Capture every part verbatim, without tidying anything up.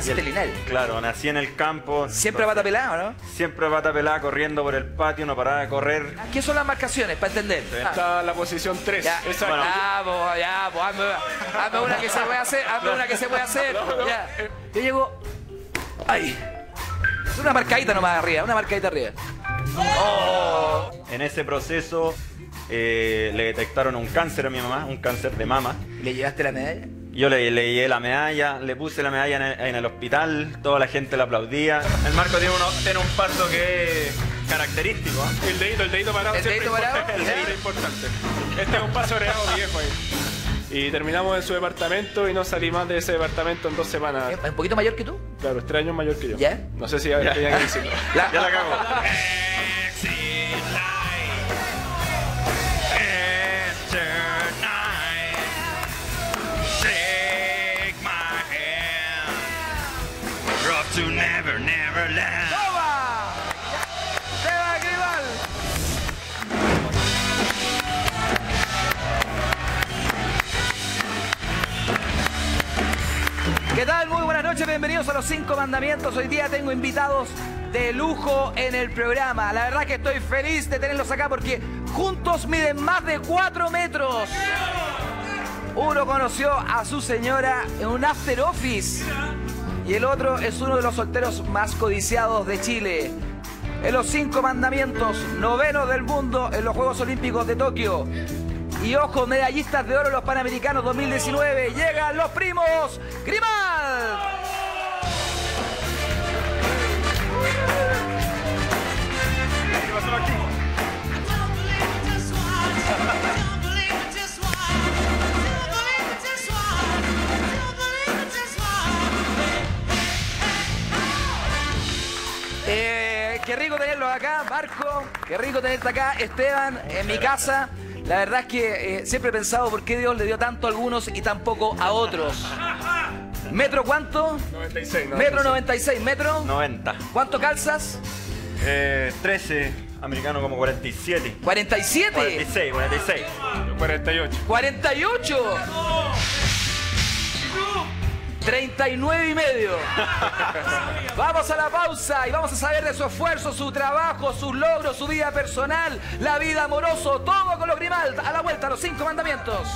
Naciste en Linares. Claro, nací en el campo. Siempre pata pelada, ¿no? Siempre pata pelada, corriendo por el patio, no paraba de correr. ¿Qué son las marcaciones, para entender? Está la posición tres. Ya, Exacto. Bueno. ya, pues, ya, pues, hazme, hazme una que se puede hacer, hazme una que se puede hacer. Ya. Yo llego. ¡Ay! Una marcadita nomás arriba, una marcadita arriba. Oh. En ese proceso eh, le detectaron un cáncer a mi mamá, un cáncer de mama. ¿Le llevaste la medalla? Yo le, le llevé la medalla, le puse la medalla en el, en el hospital, toda la gente la aplaudía. El Marco tiene, uno, tiene un paso que es característico, ¿eh? El dedito, el dedito parado. ¿El siempre dedito parado? importante. El dedito importante. Este es un paso heredado viejo ahí. Y terminamos en su departamento y no salí más de ese departamento en dos semanas. ¿Es un poquito mayor que tú? Claro, tres años mayor que yo. ¿Ya? No sé si ya tenían que decirlo. La, Ya la cago. To never, never land. ¡Toma! ¡Seba Grimal! ¿Qué tal? Muy buenas noches, bienvenidos a Los Cinco Mandamientos. Hoy día tengo invitados de lujo en el programa. La verdad que estoy feliz de tenerlos acá porque juntos miden más de cuatro metros. Uno conoció a su señora en un after office. Y el otro es uno de los solteros más codiciados de Chile. En los cinco mandamientos, novenos del mundo en los Juegos Olímpicos de Tokio. Y ojo, medallistas de oro en los Panamericanos dos mil diecinueve. Llegan los primos Grimal. ¿Qué pasó aquí? Eh, qué rico tenerlos acá, Marco. Qué rico tenerte acá, Esteban, en mi casa. La verdad es que eh, siempre he pensado por qué Dios le dio tanto a algunos y tan poco a otros. ¿Metro cuánto? noventa y seis. Metro noventa y seis, metro. noventa. ¿Cuánto calzas? Eh, trece, americano como cuarenta y siete. ¿cuarenta y siete? cuarenta y seis, cuarenta y seis. cuarenta y ocho. ¿cuarenta y ocho? treinta y nueve y medio. Vamos a la pausa y vamos a saber de su esfuerzo, su trabajo, sus logros, su vida personal, la vida amoroso, todo con los Grimal. A la vuelta, Los Cinco Mandamientos.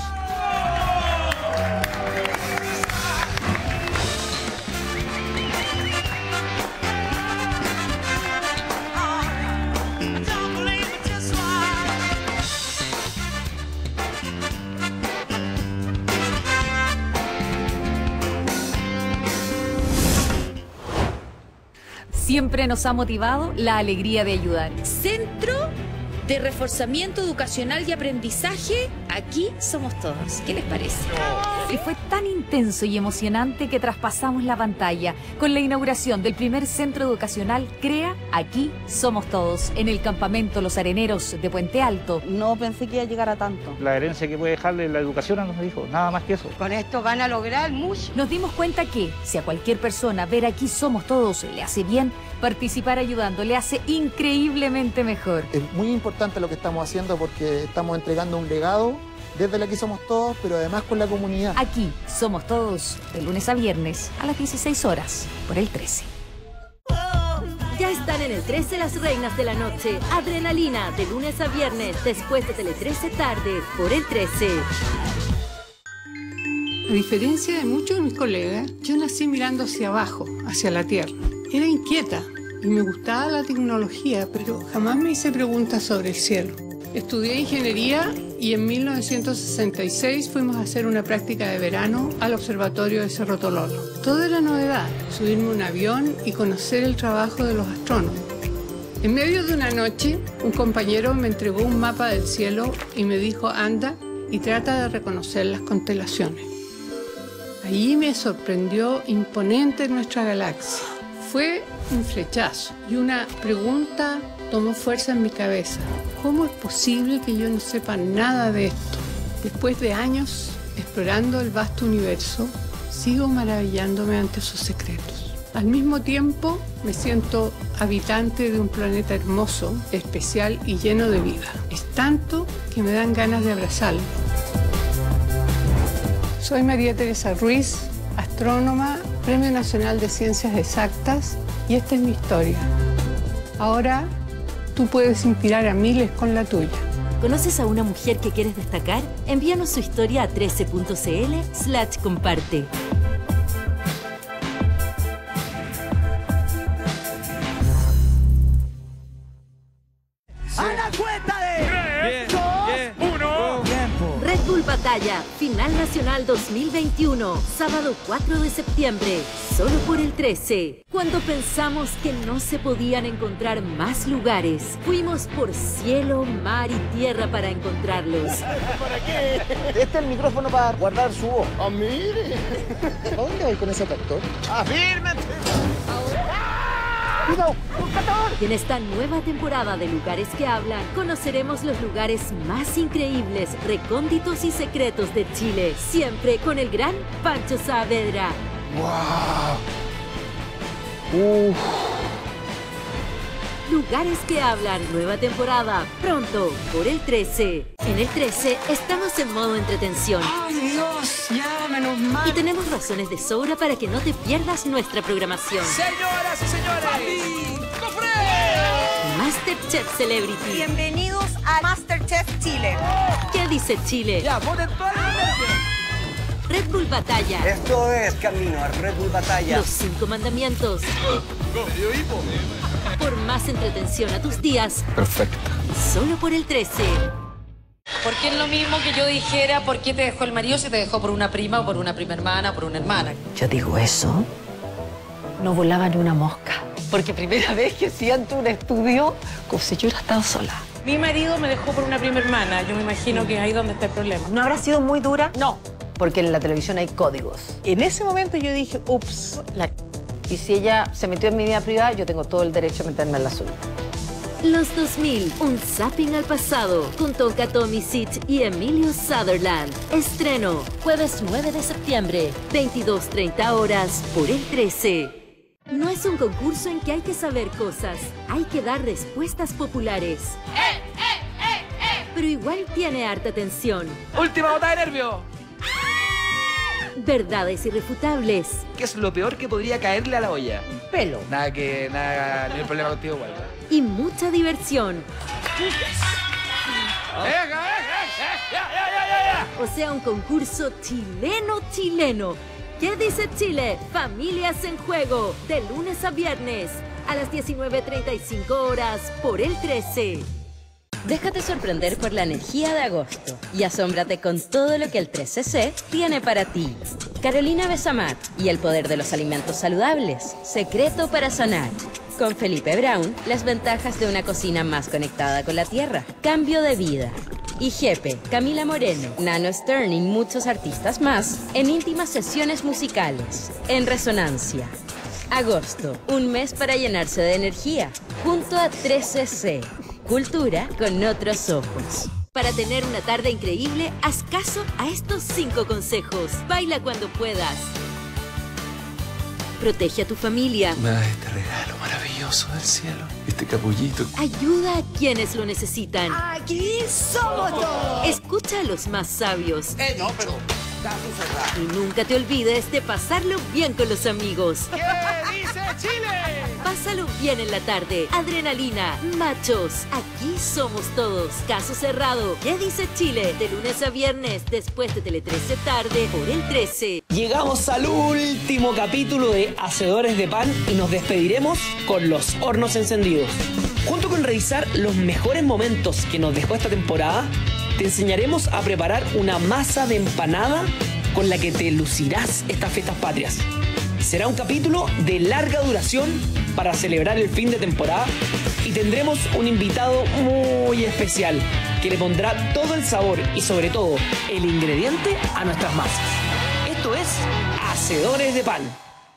Siempre nos ha motivado la alegría de ayudar. Centro de Reforzamiento Educacional y Aprendizaje, aquí somos todos. ¿Qué les parece? Y fue tan intenso y emocionante que traspasamos la pantalla con la inauguración del primer centro educacional CREA, aquí somos todos, en el campamento Los Areneros de Puente Alto. No pensé que iba a llegar a tanto. La herencia que puede dejarle la educación a los hijos, nada más que eso. Con esto van a lograr mucho. Nos dimos cuenta que, si a cualquier persona ver aquí somos todos le hace bien, participar ayudando le hace increíblemente mejor. Es muy importante lo que estamos haciendo porque estamos entregando un legado desde el Aquí Somos Todos, pero además con la comunidad. Aquí somos todos, de lunes a viernes, a las dieciséis horas, por el trece. Ya están en el trece las reinas de la noche. Adrenalina, de lunes a viernes, después de Tele trece tarde, por el trece. A diferencia de muchos de mis colegas, yo nací mirando hacia abajo, hacia la tierra. Era inquieta y me gustaba la tecnología, pero jamás me hice preguntas sobre el cielo. Estudié ingeniería y en mil novecientos sesenta y seis fuimos a hacer una práctica de verano al observatorio de Cerro Tololo. Todo era novedad, subirme a un avión y conocer el trabajo de los astrónomos. En medio de una noche, un compañero me entregó un mapa del cielo y me dijo, anda y trata de reconocer las constelaciones. Allí me sorprendió imponente nuestra galaxia. Fue un flechazo y una pregunta tomó fuerza en mi cabeza. ¿Cómo es posible que yo no sepa nada de esto? Después de años explorando el vasto universo, sigo maravillándome ante sus secretos. Al mismo tiempo, me siento habitante de un planeta hermoso, especial y lleno de vida. Es tanto que me dan ganas de abrazarlo. Soy María Teresa Ruiz, astrónoma Premio Nacional de Ciencias Exactas y esta es mi historia. Ahora tú puedes inspirar a miles con la tuya. ¿Conoces a una mujer que quieres destacar? Envíanos su historia a trece punto cl slash comparte. ¡A la cuenta de tres, dos, uno. tiempo! Red Bull Batalla, Final Nacional dos mil veintiuno, sábado cuatro de septiembre, solo por el trece. Cuando pensamos que no se podían encontrar más lugares, fuimos por cielo, mar y tierra para encontrarlos. ¿Para qué? Este es el micrófono para guardar su voz. ¡Ah, mire! ¿A dónde voy con ese tractor? ¡Afírmate! ¡Cuidado! ¡Un catador! Y en esta nueva temporada de Lugares que Hablan, conoceremos los lugares más increíbles, recónditos y secretos de Chile. Siempre con el gran Pancho Saavedra. ¡Wow! Uf. Lugares que Hablan, nueva temporada, pronto, por el trece. En el trece estamos en modo entretención. ¡Ay, Dios! Ya, menos mal. Y tenemos razones de sobra para que no te pierdas nuestra programación. Señoras y señores, ¡Cofre! MasterChef Celebrity. Bienvenidos a MasterChef Chile. ¿Qué dice Chile? Ya, voten todas las nervios. Red Bull Batalla. Esto es camino a Red Bull Batalla. Los cinco mandamientos. Por más entretención a tus días. Perfecto. Solo por el trece. Porque es lo mismo que yo dijera por qué te dejó el marido si te dejó por una prima o por una prima hermana o por una hermana. Yo digo eso, no volaba ni una mosca. Porque primera vez que siento un estudio como si yo hubiera estado sola. Mi marido me dejó por una prima hermana. Yo me imagino que es ahí donde está el problema. ¿No habrá sido muy dura? No, porque en la televisión hay códigos. En ese momento yo dije, ups, la... y si ella se metió en mi vida privada, yo tengo todo el derecho a meterme en la suya. Los dos mil, un zapping al pasado, con Tonka Tomisic y Emilio Sutherland. Estreno, jueves nueve de septiembre, veintidós treinta horas, por el trece. No es un concurso en que hay que saber cosas, hay que dar respuestas populares. ¡Eh, eh, eh, eh! Pero igual tiene harta tensión. Última bota de nervio. Verdades irrefutables. ¿Qué es lo peor que podría caerle a la olla? Pelo. Nada que, nada, ni un problema contigo igual, ¿verdad? Y mucha diversión. ¡Venga, venga! ¡Ya, ya, ya, ya, ya! O sea, un concurso chileno-chileno. ¿Qué dice Chile? Familias en Juego, de lunes a viernes, a las diecinueve treinta y cinco horas, por el trece. Déjate sorprender por la energía de agosto y asómbrate con todo lo que el trece ce tiene para ti. Carolina Besamar y el poder de los alimentos saludables, secreto para sanar. Con Felipe Brown, las ventajas de una cocina más conectada con la tierra. Cambio de vida. Y Jepe, Camila Moreno, Nano Stern y muchos artistas más en íntimas sesiones musicales. En Resonancia. Agosto, un mes para llenarse de energía. Junto a trece ce. Cultura con otros ojos. Para tener una tarde increíble, haz caso a estos cinco consejos. Baila cuando puedas. Protege a tu familia. Me das este regalo maravilloso del cielo. Este capullito. Ayuda a quienes lo necesitan. Aquí somos todos. Escucha a los más sabios. Eh, no, pero... Y nunca te olvides de pasarlo bien con los amigos. ¿Qué dice Chile? Pásalo bien en la tarde. Adrenalina, machos, aquí somos todos. Caso cerrado. ¿Qué dice Chile? De lunes a viernes, después de Tele trece tarde, por el trece. Llegamos al último capítulo de Hacedores de Pan y nos despediremos con los hornos encendidos. Junto con revisar los mejores momentos que nos dejó esta temporada, te enseñaremos a preparar una masa de empanada con la que te lucirás estas fiestas patrias. Será un capítulo de larga duración para celebrar el fin de temporada y tendremos un invitado muy especial que le pondrá todo el sabor y sobre todo el ingrediente a nuestras masas. Esto es Hacedores de Pan.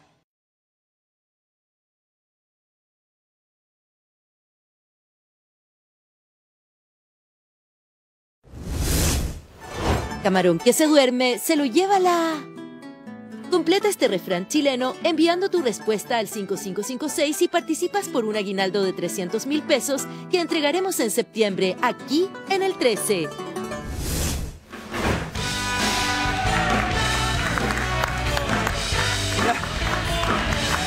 Camarón que se duerme, se lo lleva la... Completa este refrán chileno enviando tu respuesta al cinco cinco cinco seis y participas por un aguinaldo de trescientos mil pesos que entregaremos en septiembre aquí en el trece.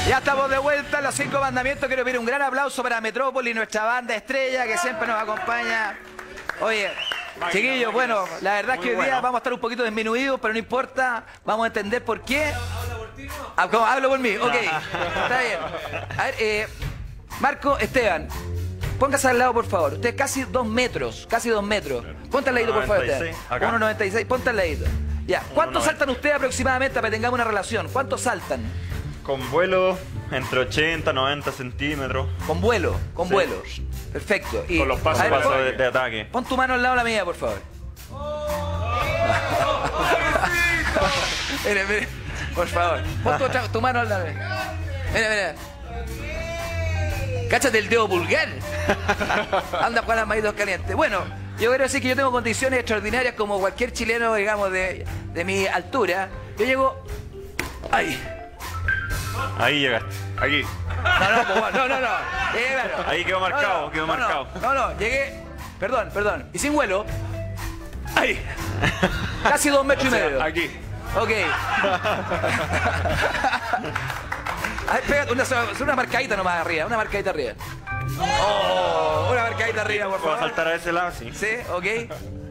Ya estamos de vuelta en los cinco mandamientos. Quiero pedir un gran aplauso para Metrópoli, nuestra banda estrella que siempre nos acompaña. Oye, chiquillos, bueno, la verdad es que hoy día vamos a estar un poquito disminuidos, pero no importa, vamos a entender por qué. ¿Habla por ti? Ah, ¿cómo? Hablo por mí, ok, está bien. A ver, eh, Marco, Esteban, póngase al lado, por favor. Usted casi dos metros, casi dos metros. Ponte al ladito, por favor, Esteban. uno noventa y seis, ponte al ladito. Ya, ¿cuánto saltan ustedes aproximadamente para que tengamos una relación? ¿Cuánto saltan? Con vuelo entre ochenta, noventa centímetros. Con vuelo, con Sí. vuelo. Perfecto. Y, Con los pasos, a ver, pasos pon- de, de ataque. Pon tu mano al lado de la mía, por favor. Mire, mire, por favor. Pon tu, otra- tu mano al lado de la mía. Mira, mira. Cáchate el dedo pulgar. Anda con las manitos calientes. Bueno, yo quiero decir que yo tengo condiciones extraordinarias como cualquier chileno, digamos, de, de mi altura. Yo llego... ¡Ay! Ahí llegaste. Aquí. No, no, pues, no, no, no. Llegué, claro. Ahí quedó marcado, No, no, quedó no, marcado. No, no, llegué. Perdón, perdón. Y sin vuelo. ¡Ay! Casi dos metros O sea, y medio. aquí. Ok. Ay, pégate una, una marcadita nomás arriba, una marcadita arriba. Oh, una marcadita arriba, por ¿Puedo favor. saltar a ese lado? Sí. Sí, ok.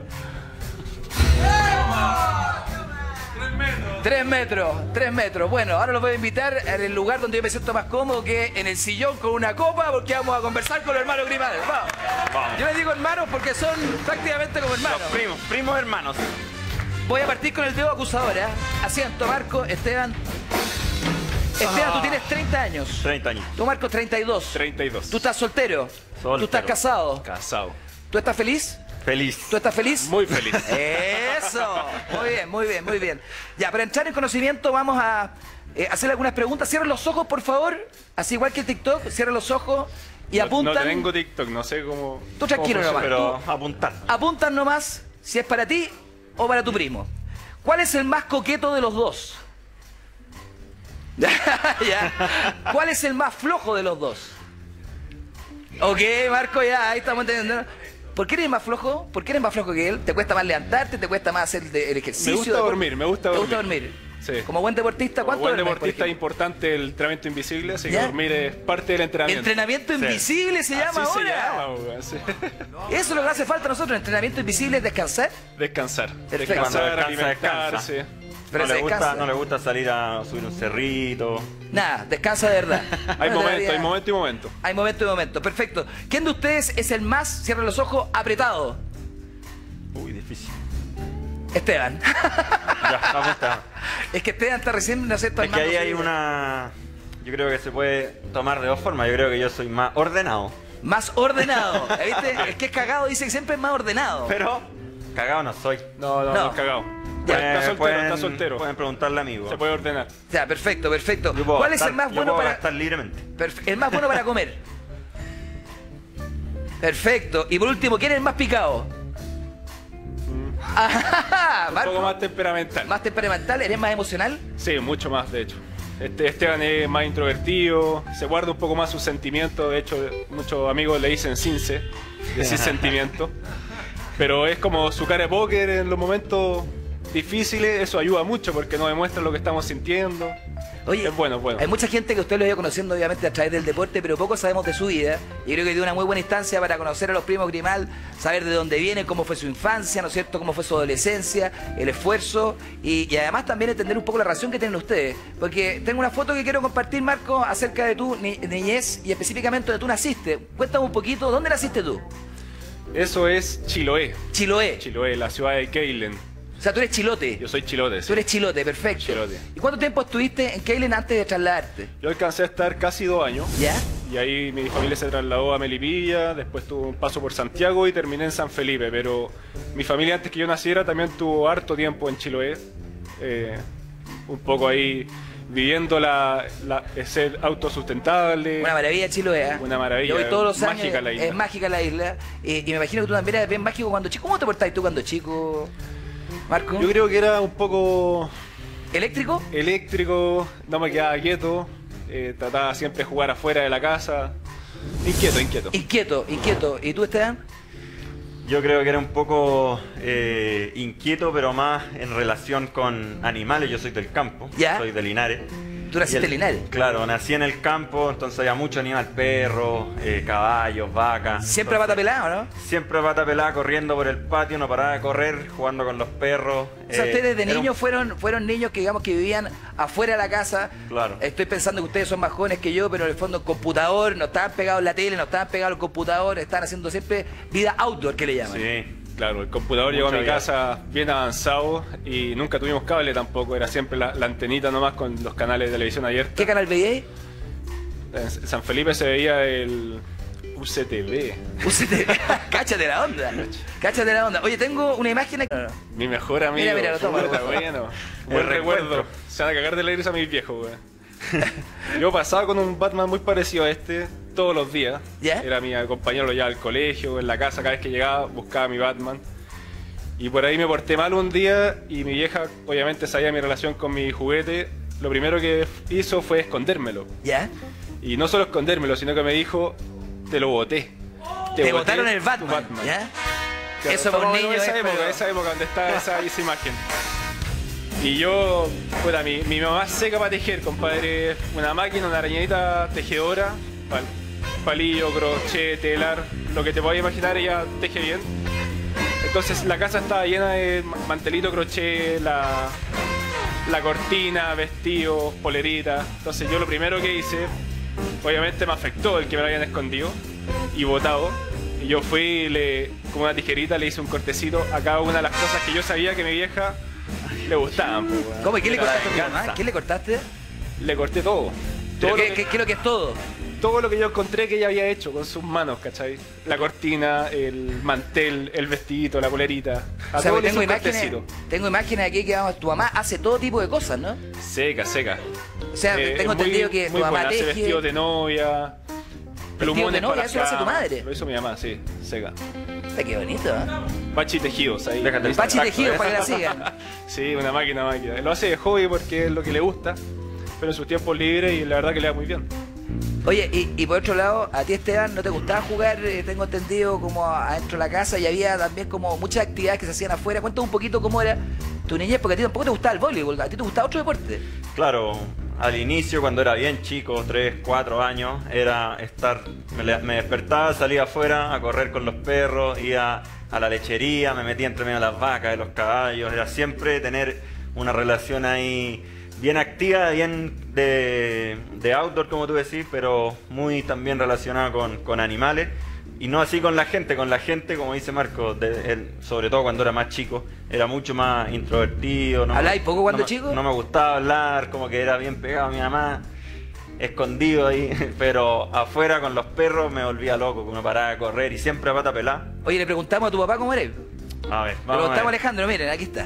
Tres metros, tres metros. Bueno, ahora los voy a invitar en el lugar donde yo me siento más cómodo, que en el sillón con una copa, porque vamos a conversar con los hermanos Grimal. Vamos. Vamos. Yo les digo hermanos porque son prácticamente como hermanos. Los primos, primos hermanos. Voy a partir con el dedo acusador, ¿eh? Asiento, Marco, Esteban. Esteban, tú tienes treinta años. treinta años. Tú, Marco, treinta y dos. treinta y dos. Tú estás soltero. Soltero. Tú estás casado. Casado. ¿Tú estás feliz? Feliz. ¿Tú estás feliz? Muy feliz. Eso. Muy bien, muy bien, muy bien. Ya, para entrar en conocimiento vamos a eh, hacer algunas preguntas. Cierren los ojos, por favor. Así igual que el TikTok. Cierren los ojos y No- apuntan. No tengo TikTok, no sé cómo. Tú tranquilo cómo nomás. Pero Tú apuntar. apuntan nomás si es para ti o para tu primo. ¿Cuál es el más coqueto de los dos? Ya. ¿Cuál es el más flojo de los dos? Ok, Marco, ya, ahí estamos entendiendo. ¿Por qué eres más flojo? ¿Por qué eres más flojo que él? ¿Te cuesta más levantarte? ¿Te cuesta más hacer de- el ejercicio? Me gusta ¿Te- dormir, me gusta ¿Te dormir. gusta dormir? Sí. Como buen deportista, Como ¿cuánto buen duermes, por deportista es ejemplo? importante el entrenamiento invisible, así que ¿Ya? dormir es parte del entrenamiento. Entrenamiento Sí. invisible se llama Así se ahora. llama, weón, sí. Eso es lo que hace falta a nosotros. Entrenamiento invisible es descansar. Descansar. Perfecto. Cuando Descansar, descansa, alimentarse. Pero no, se le gusta, descansa. no le gusta salir a subir un cerrito. Nada, descansa de verdad. Hay Bueno, momento, todavía- hay momento y momento. Hay momento y momento. Perfecto. ¿Quién de ustedes es el más, cierra los ojos, apretado? Uy, difícil. Esteban. Ya, apunta. Es que Esteban está recién, no sé, Es que ahí hay una... Yo creo que se puede tomar de dos formas. Yo creo que yo soy más ordenado. Más ordenado. ¿Viste? El que es cagado dice que siempre es más ordenado. Pero cagado no soy. No, no, No. no, es cagado. Ya. Está soltero, pueden, está soltero. Pueden preguntarle a amigo. Se puede ordenar. Ya, perfecto, perfecto. Yo puedo ¿Cuál es gastar- el más yo bueno puedo para gastar libremente. Perfe- el más bueno para comer? Perfecto. Y por último, ¿quién es el más picado? Ajá, Un Marco. poco más temperamental. ¿Más temperamental? ¿Eres más emocional? Sí, mucho más, de hecho. Este, Esteban es más introvertido, se guarda un poco más sus sentimientos. De hecho, muchos amigos le dicen cince, decir sentimiento. Pero es como su cara de póker en los momentos difíciles, eso ayuda mucho porque nos demuestra lo que estamos sintiendo. Oye, es bueno, bueno. hay mucha gente que usted lo ha ido conociendo obviamente a través del deporte, pero poco sabemos de su vida. Y creo que dio una muy buena instancia para conocer a los primos Grimal, saber de dónde vienen, cómo fue su infancia, ¿no es cierto?, cómo fue su adolescencia, el esfuerzo y, y además también entender un poco la relación que tienen ustedes. Porque tengo una foto que quiero compartir, Marco, acerca de tu ni- niñez y específicamente donde tú naciste. Cuéntame un poquito, ¿dónde naciste tú? Eso es Chiloé. Chiloé. Chiloé, la ciudad de Keilen. O sea, tú eres chilote. Yo soy chilote, sí. Tú eres chilote, perfecto. Chilote. ¿Y cuánto tiempo estuviste en Keilen antes de trasladarte? Yo alcancé a estar casi dos años. ¿Ya? Y ahí mi familia se trasladó a Melipilla, después tuve un paso por Santiago y terminé en San Felipe. Pero mi familia antes que yo naciera también tuvo harto tiempo en Chiloé. Eh, un poco ahí viviendo la, la, ser autosustentable. Una maravilla Chiloé, ¿eh? Una maravilla. Yo voy todos los años. Mágica la isla. Es mágica la isla. Eh, y me imagino que tú también eres bien mágico cuando chico. ¿Cómo te portabas tú cuando chico, Marco? Yo creo que era un poco... ¿Eléctrico? Eléctrico, no me quedaba quieto. Eh, trataba siempre de jugar afuera de la casa. Inquieto, inquieto. Inquieto, inquieto. ¿Y tú, Esteban? Yo creo que era un poco eh, inquieto, pero más en relación con animales. Yo soy del campo, ¿Ya? soy de Linares. Tú naciste en Linares. Claro, nací en el campo, entonces había mucho animal, perros, eh, caballos, vacas. ¿Siempre a pata pelada, no? Siempre a pata pelada, corriendo por el patio, no paraba de correr, jugando con los perros. O sea, eh, ustedes de era niños un- fueron, fueron niños que digamos que vivían afuera de la casa. Claro. Estoy pensando que ustedes son más jóvenes que yo, pero en el fondo el computador, no estaban pegados en la tele, no estaban pegados al computador, estaban haciendo siempre vida outdoor, que le llaman. Sí. Claro, el computador llegó a Mucha mi vida. casa bien avanzado y nunca tuvimos cable tampoco, era siempre la, la antenita nomás con los canales de televisión abierta. ¿Qué canal veíais? En San Felipe se veía el U C T V. U C T V, cáchate la onda. Cáchate la onda. Oye, tengo una imagen aquí. Mi mejor amigo. Mira, mira, lo toma, puta, lo bueno. El Buen reencuentro. recuerdo. Se van a cagar de la risa a mis viejos, weón. Yo pasaba con un Batman muy parecido a este todos los días. ¿Ya? Era mi compañero, lo llevaba al colegio, en la casa, cada vez que llegaba buscaba mi Batman. Y por ahí me porté mal un día y mi vieja obviamente sabía mi relación con mi juguete. Lo primero que hizo fue escondérmelo. ¿Ya? Y no solo escondérmelo, sino que me dijo, te lo boté. Te, boté botaron el tu Batman, ¿ya? Claro, Eso para un estamos niño en esa es, época, pero- esa época donde está esa, esa imagen. Y yo, puta, mi, mi mamá seca para tejer, compadre. Una máquina, una arañadita tejedora, pal- palillo, crochet, telar, lo que te puedas imaginar, ella teje bien. Entonces la casa estaba llena de ma- mantelito, crochet, la, la cortina, vestidos, poleritas. Entonces yo lo primero que hice, obviamente me afectó el que me lo habían escondido y botado. Y yo fui y le, con una tijerita le hice un cortecito a cada una de las cosas que yo sabía que mi vieja le gustaban. Pues, weón. ¿Cómo? ¿Y qué le Era la cortaste a tu mamá? venganza. ¿Qué le cortaste? Le corté todo. ¿Pero Todo qué, lo qué- que, qué es lo que es todo? todo lo que yo encontré que ella había hecho con sus manos, ¿cachai? La cortina, el mantel, el vestidito, la polerita. A O sea, todo le tengo hice un imágenes, cortecito. tengo imágenes aquí que vamos, tu mamá hace todo tipo de cosas, ¿no? Seca, seca. O sea, Eh, tengo es muy- entendido que tu muy mamá buena. Hace teje. vestidos de novia, plumones de novia, para eso lo hace tu cama. madre. Lo hizo mi mamá, sí, seca. Está qué bonito, ¿eh? Bachi tejidos ahí. Déjate el Pachi contacto, tejido ¿eh? para que la sigan. Sí, una máquina, máquina. Lo hace de hobby porque es lo que le gusta, pero en sus tiempos libres y la verdad que le da muy bien. Oye, y, y por otro lado, a ti Esteban, ¿no te gustaba jugar? Eh, tengo entendido como adentro de la casa y había también como muchas actividades que se hacían afuera. Cuéntame un poquito cómo era tu niñez, porque a ti tampoco te gustaba el voleibol, a ti te gustaba otro deporte. Claro, al inicio, cuando era bien chico, tres, cuatro años, era estar, me, le- me despertaba, salía afuera a correr con los perros, iba a la lechería, me metía entre medio de las vacas, de los caballos, era siempre tener una relación ahí bien activa, bien de, de outdoor, como tú decís, pero muy también relacionada con, con animales. Y no así con la gente, con la gente, como dice Marco, de- él, sobre todo cuando era más chico, era mucho más introvertido. No me- ¿Habláis poco cuando no me- chico? No me gustaba hablar, como que era bien pegado a mi mamá, escondido ahí, pero afuera con los perros me volvía loco, que me paraba a correr y siempre a pata pelada. Oye, le preguntamos a tu papá cómo eres. A ver, Le vamos a preguntamos a ver. Alejandro, miren, aquí está.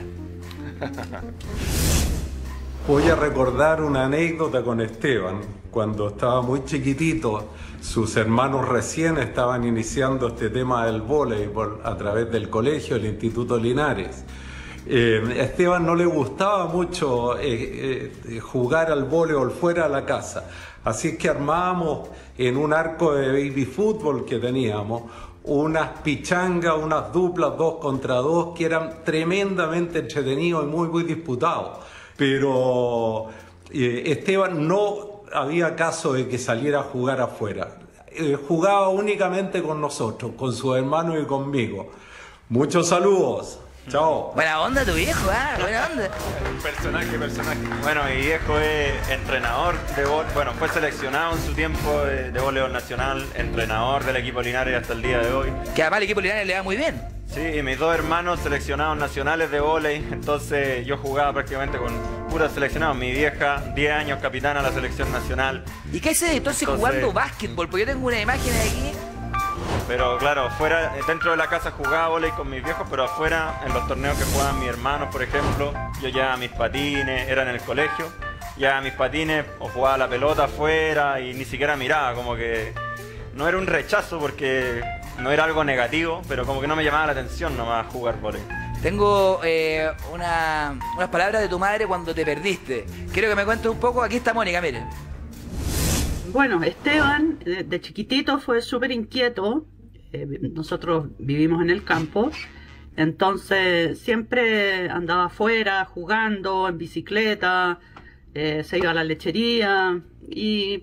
Voy a recordar una anécdota con Esteban. Cuando estaba muy chiquitito, sus hermanos recién estaban iniciando este tema del voleibol a través del colegio, el Instituto Linares. Eh, a Esteban no le gustaba mucho eh, eh, jugar al voleibol fuera de la casa. Así es que armábamos en un arco de baby fútbol que teníamos unas pichangas, unas duplas dos contra dos que eran tremendamente entretenidos y muy, muy disputados. Pero eh, Esteban no había caso de que saliera a jugar afuera. Eh, jugaba únicamente con nosotros, con sus hermanos y conmigo. Muchos saludos. Chao. Buena onda tu viejo, ¿ah? Buena onda. Personaje, personaje. Bueno, mi viejo es entrenador de voleibol, bueno, fue seleccionado en su tiempo de, de voleibol nacional, entrenador del equipo Linares hasta el día de hoy. Que además el equipo Linares le va muy bien. Sí, y mis dos hermanos seleccionados nacionales de vóley, entonces yo jugaba prácticamente con puras seleccionados. Mi vieja, diez años capitana de la selección nacional. ¿Y qué haces entonces, Entonces- jugando básquetbol? Porque yo tengo una imagen de aquí. Pero claro, fuera, dentro de la casa jugaba vóley con mis viejos, pero afuera, en los torneos que jugaban mis hermanos, por ejemplo, yo llevaba mis patines, era en el colegio, llevaba mis patines o jugaba la pelota afuera y ni siquiera miraba, como que no era un rechazo porque no era algo negativo, pero como que no me llamaba la atención nomás jugar vóley. Tengo eh, una- unas palabras de tu madre cuando te perdiste. Quiero que me cuentes un poco. Aquí está Mónica, miren. Bueno, Esteban de, de chiquitito fue súper inquieto. Eh, nosotros vivimos en el campo, entonces siempre andaba afuera jugando, en bicicleta, eh, se iba a la lechería y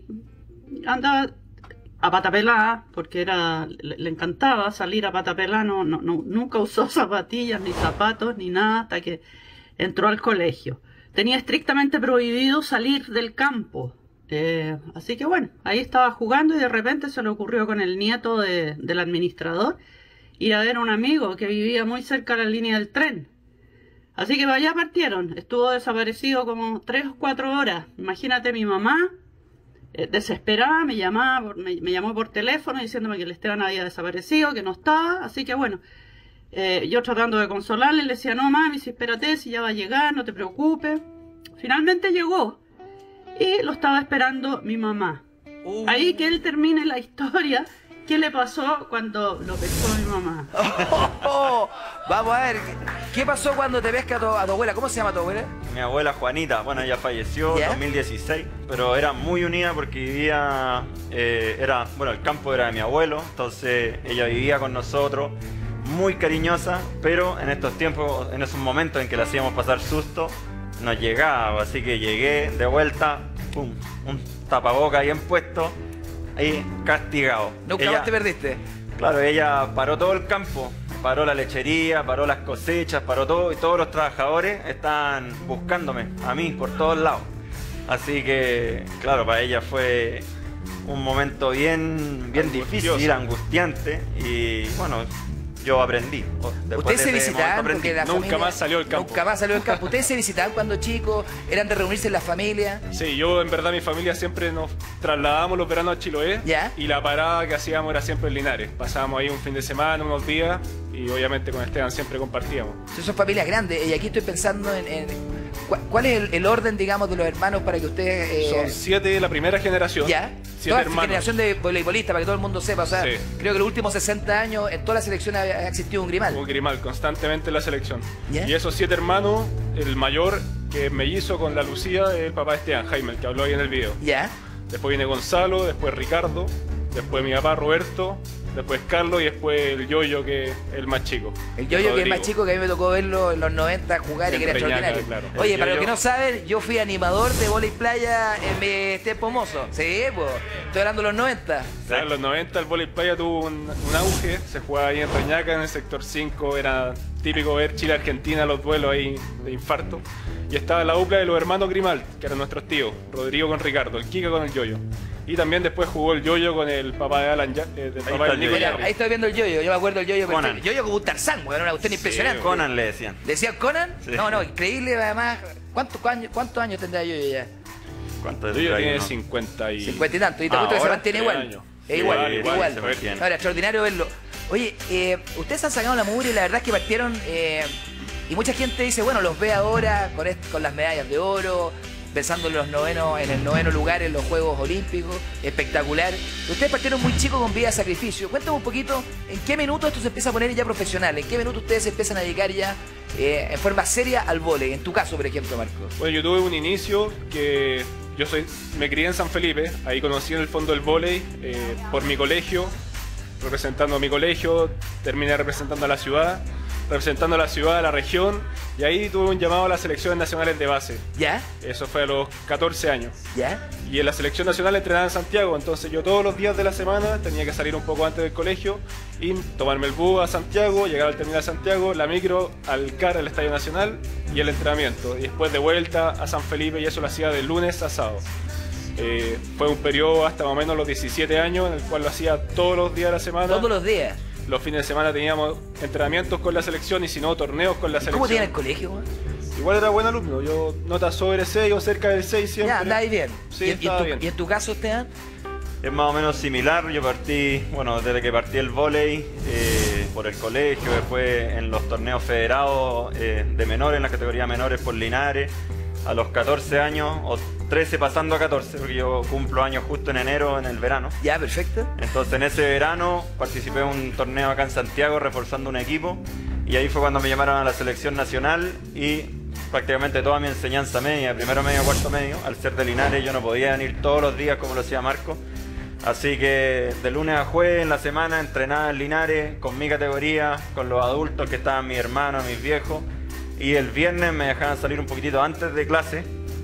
andaba a pata pelada, porque era, le, le encantaba salir a pata pelada, no, no, no, nunca usó zapatillas, ni zapatos, ni nada, hasta que entró al colegio. Tenía estrictamente prohibido salir del campo. Eh, así que bueno, ahí estaba jugando y de repente se le ocurrió con el nieto de, del administrador ir a ver a un amigo que vivía muy cerca de la línea del tren. Así que allá partieron. Estuvo desaparecido como tres o cuatro horas. Imagínate, mi mamá eh, desesperada me llamaba, por, me, me llamó por teléfono diciéndome que el Esteban había desaparecido, que no estaba. Así que bueno, eh, yo tratando de consolarle, le decía, no mami, si espérate, si ya va a llegar, no te preocupes. Finalmente llegó y lo estaba esperando mi mamá. Uh. Ahí que él termine la historia. ¿Qué le pasó cuando lo pescó a mi mamá? Oh, oh, oh. Vamos a ver, ¿qué pasó cuando te pesca a tu, a tu abuela? ¿Cómo se llama tu abuela? Mi abuela Juanita, bueno, ella falleció en ¿Yeah? dos mil dieciséis, pero era muy unida porque vivía, eh, era, bueno, el campo era de mi abuelo, entonces ella vivía con nosotros, muy cariñosa, pero en estos tiempos, en esos momentos en que le hacíamos pasar susto, nos llegaba, así que llegué de vuelta, pum, un tapaboca bien puesto, ahí castigado. ¿Nunca ella, más te perdiste? Claro, ella paró todo el campo, paró la lechería, paró las cosechas, paró todo, y todos los trabajadores estaban buscándome a mí por todos lados. Así que, claro, para ella fue un momento bien, bien difícil, angustiante, y bueno, yo aprendí. Después ¿Ustedes de se ese visitaban? momento Porque aprendí. la Nunca familia, más salió del campo. Nunca más salió del campo. ¿Ustedes se visitaban cuando chicos? ¿Eran de reunirse en la familia? Sí, yo en verdad mi familia siempre nos trasladamos los veranos a Chiloé. ¿Ya? Y la parada que hacíamos era siempre en Linares. Pasábamos ahí un fin de semana, unos días, y obviamente con Esteban siempre compartíamos. Son familias grandes y aquí estoy pensando en... en ¿cuál es el, el orden, digamos, de los hermanos para que ustedes... Eh, Son siete de la primera generación. ¿Ya? Siete Toda hermanos. generación de voleibolistas, para que todo el mundo sepa. O sea, Sí. creo que los últimos sesenta años en toda la selección ha, ha existido un Grimal. Un Grimal, constantemente en la selección. ¿Ya? Y esos siete hermanos, el mayor, que es mellizo con la Lucía, es el papá de Esteban, Jaime, el que habló ahí en el video. ¿Ya? Después viene Gonzalo, después Ricardo, después mi papá Roberto, después Carlos y después el Yoyo, que es el más chico. El Yoyo, Rodrigo. que es más chico, que a mí me tocó verlo en los noventa jugar y En que era Reñaca, extraordinario. claro. Oye, El para los Yoyo- que no saben, yo fui animador de vóley playa en mi tiempo mozo. Sí, pues. Estoy hablando de los noventa. Claro, en los noventa el vóley playa tuvo un, un auge, se jugaba ahí en Reñaca, en el sector cinco, era típico ver Chile-Argentina, los duelos ahí de infarto. Y estaba la dupla de los hermanos Grimal, que eran nuestros tíos, Rodrigo con Ricardo, el Kika con el Yoyo. Y también después jugó el Yoyo con el papá de Alan, Ya- eh, del Ahí papá está del el Nico Yoyo. Jarry. Ahí estoy viendo el Yoyo, yo me acuerdo del Yoyo. Conan. El Yoyo como un Tarzán, weón, era una cuestión impresionante. Conan le decían. ¿Decían Conan? Sí. No, no, increíble además. ¿Cuántos años, cuántos años tendrá Yoyo ya? ¿Cuánto El Yoyo tendrá ahí, tiene no? cincuenta y... cincuenta y tanto. Y te Ah, apuesto que se ahora mantiene tres igual. años. Es Sí, igual, igual, igual. igual, se mantiene. Ahora, extraordinario verlo. Oye, eh, ustedes han sacado la mugre y la verdad es que partieron... eh, y mucha gente dice, bueno, los ve ahora con, est- con las medallas de oro, pensando en los novenos, en el noveno lugar en los Juegos Olímpicos, espectacular. Ustedes partieron muy chicos con vida de sacrificio. Cuéntame un poquito, ¿en qué minuto esto se empieza a poner ya profesional? ¿En qué minuto ustedes se empiezan a dedicar ya eh, en forma seria al vóley? En tu caso, por ejemplo, Marco. Bueno, yo tuve un inicio que yo soy, me crié en San Felipe, ahí conocí en el fondo el vóley eh, por mi colegio, representando a mi colegio, terminé representando a la ciudad, representando a la ciudad, a la región, y ahí tuve un llamado a las selecciones nacionales de base. ¿Ya? Eso fue a los catorce años. ¿Ya? Y en la selección nacional entrenaba en Santiago, entonces yo todos los días de la semana tenía que salir un poco antes del colegio y tomarme el bus a Santiago, llegar al terminal de Santiago, la micro al C A R, al Estadio Nacional, y el entrenamiento. Y después de vuelta a San Felipe, y eso lo hacía de lunes a sábado. Eh, fue un periodo hasta más o menos los diecisiete años, en el cual lo hacía todos los días de la semana. Todos los días. Los fines de semana teníamos entrenamientos con la selección y si no, torneos con la selección. ¿Cómo te iba en el colegio, weón? Igual era buen alumno, yo nota sobre seis o cerca del seis siempre. Ya, andaba ahí bien. Sí, ¿Y, y en estaba tu, bien. y en tu caso, Esteban? Es más o menos similar, yo partí, bueno, desde que partí el vóley eh, por el colegio, después en los torneos federados eh, de menores, en la categoría menores por Linares, a los catorce años, o trece pasando a catorce, porque yo cumplo años justo en enero, en el verano. Ya, perfecto. Entonces en ese verano participé en un torneo acá en Santiago reforzando un equipo, y ahí fue cuando me llamaron a la selección nacional y prácticamente toda mi enseñanza media, primero medio, cuarto medio, al ser de Linares yo no podía venir todos los días como lo hacía Marco. Así que de lunes a jueves en la semana entrenaba en Linares con mi categoría, con los adultos que estaban mis hermanos, mis viejos. Y el viernes me dejaban salir un poquitito antes de clase